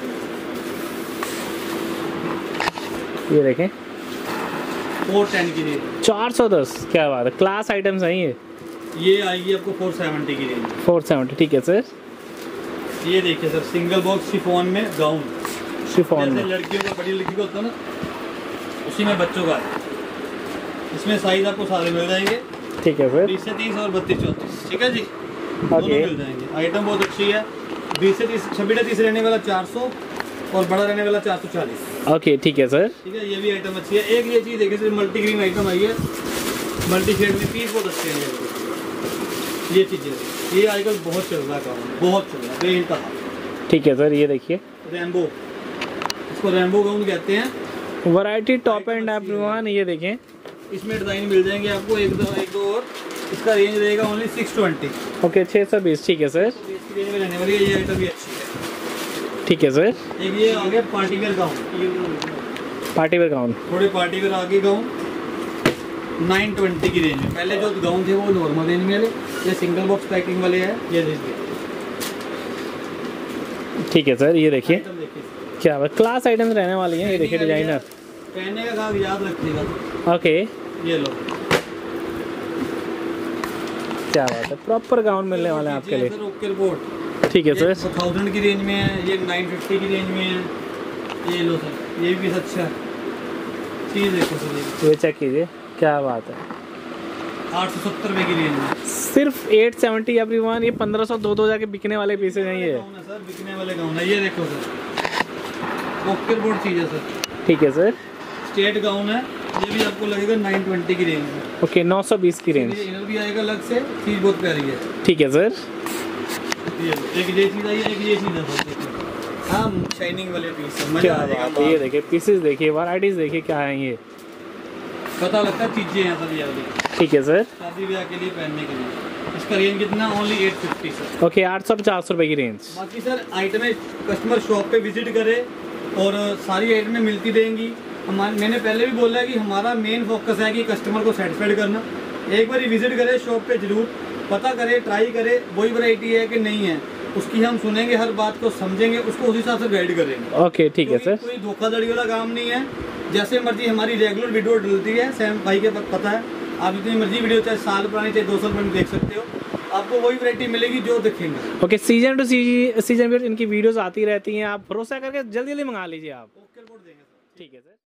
ये देखें फोर टेन की रेंज, चार सौ दस, क्या बात है, क्लास आइटम्स हैं ये। ये आएगी आपको फोर सेवेंटी की रेंज। फोर सेवेंटी, ठीक है सर। ये देखिए सर, सिंगल बॉक्स शिफॉन में गाउन, शिफॉन जैसे में, लड़कियों का, बड़ी लड़की का होता है ना, उसी में बच्चों का है। इसमें साइज आपको सारे मिल जाएंगे, ठीक है सर। बीस से तीस और बत्तीस चौंतीस, ठीक है जी, ओके। दोनों मिल जाएंगे। आइटम बहुत अच्छी है, बीस से तीस, छब्बीस से तीस रहने वाला चार सौ और बड़ा रहने वाला चार सौ चालीस। ओके, ठीक है सर। ठीक है, ये भी आइटम अच्छी है। एक ये चीज़ देखिए सर, मल्टी ग्रीन आइटम आई है, मल्टी शेड में, पीस बहुत अच्छे हैं ये। ये चीज़ें, ये आजकल बहुत चल रहा है काम, बहुत चल रहा है बेइंतहा। ठीक है सर, ये देखिए रैम्बो, इसको रैम्बो गाउन कहते हैं। वैरायटी टॉप एंड एवरीवन, ये देखें इसमें डिज़ाइन मिल जाएंगे आपको एक दो एक दो और। इसका रेंज रहेगा ओनली सिक्स ट्वेंटी। ओके, छः सौ बीस, ठीक है सर। इसकी रेंज में रहने वाली है। ये आइटम भी अच्छी है। ठीक है सर। एक ये आ गया party wear gown, party wear gown, थोड़े पार्टी वेयर आगे गाउन, नाइन ट्वेंटी की रेंज में। पहले जो गाउन थे वो नॉर्मल रेंज में, ये सिंगल बॉक्स पैकिंग वाले हैं। ये देखिए, ठीक है सर, ये देखिए आइटम देखिए, क्या बात, क्लास आइटम्स रहने वाली हैं। ये देखिए डिजाइनर, पहनने का काम याद रखिएगा। ओके, ये लो, क्या बात है, प्रॉपर गाउन मिलने वाले हैं आपके लिए। सर ओके रिपोर्ट, ठीक है ये सर। थाउजेंड की रेंज में है, ये नाइन फिफ्टी की रेंज में है। ये लो सर, ये भी अच्छा है। चीज़ देखो सर, ये ये चेक कीजिए, क्या बात है, आठ सौ सत्तर रुपये की रेंज में सिर्फ एट सेवेंटी एवरीवन। ये पंद्रह सौ दो दो जाके बिकने वाले पीसेज हैं ये। गाउन है सर, बिकने वाले गाउन है। ये देखो सर, ओके बोर्ड चीज़ है सर, ठीक है सर। स्टेट गाउन है। ये भी आपको लगेगा नाइन ट्वेंटी की रेंज में। ओके, नौ सौ बीस की रेंज, ये इनर भी आएगा अलग से, चीज़ बहुत प्यारी है। ठीक है सर। ये लो, एक ये चीज़ आई है, एक ये चीज़ है सर, देखो। हाँ, शाइनिंग वाले पीस है, मजा क्या आ जाएगा। बात है, ये देखिए पीसेस देखिए, वैराइटीज देखिए क्या है ये। पता लगता है चीज़ें हैं सर ये वाली, ठीक है सर। शादी ब्याह के लिए पहनने के लिए। इसका रेंज कितना, only eight fifty sir. Okay, आठ सौ पचास रुपए की रेंज। बाकी सर आइटमें कस्टमर शॉप पे विजिट करे और सारी आइटमें मिलती रहेंगी। हमारे, मैंने पहले भी बोला है कि हमारा मेन फोकस है कि कस्टमर को सेटिस्फाइड करना। एक बार विजिट करे शॉप पे, जरूर पता करे, ट्राई करे वही वैरायटी है कि नहीं है, उसकी हम सुनेंगे, हर बात को समझेंगे, उसको उस हिसाब से गाइड करेंगे। ओके, ठीक है सर। कोई धोखाधड़ी वाला काम नहीं है। जैसे मर्जी हमारी रेगुलर वीडियो डलती है, सैम भाई के पता है, आप जितनी मर्जी वीडियो, चाहे साल पुरानी चाहे दो साल पुरानी देख सकते हो, आपको वही वैरायटी मिलेगी जो दिखेंगे। ओके, सीजन टू सीजन इनकी वीडियोस आती रहती हैं, आप भरोसा करके जल्दी जल्दी मंगा लीजिए आप। ओके रिपोर्ट देंगे सर। ठीक है सर।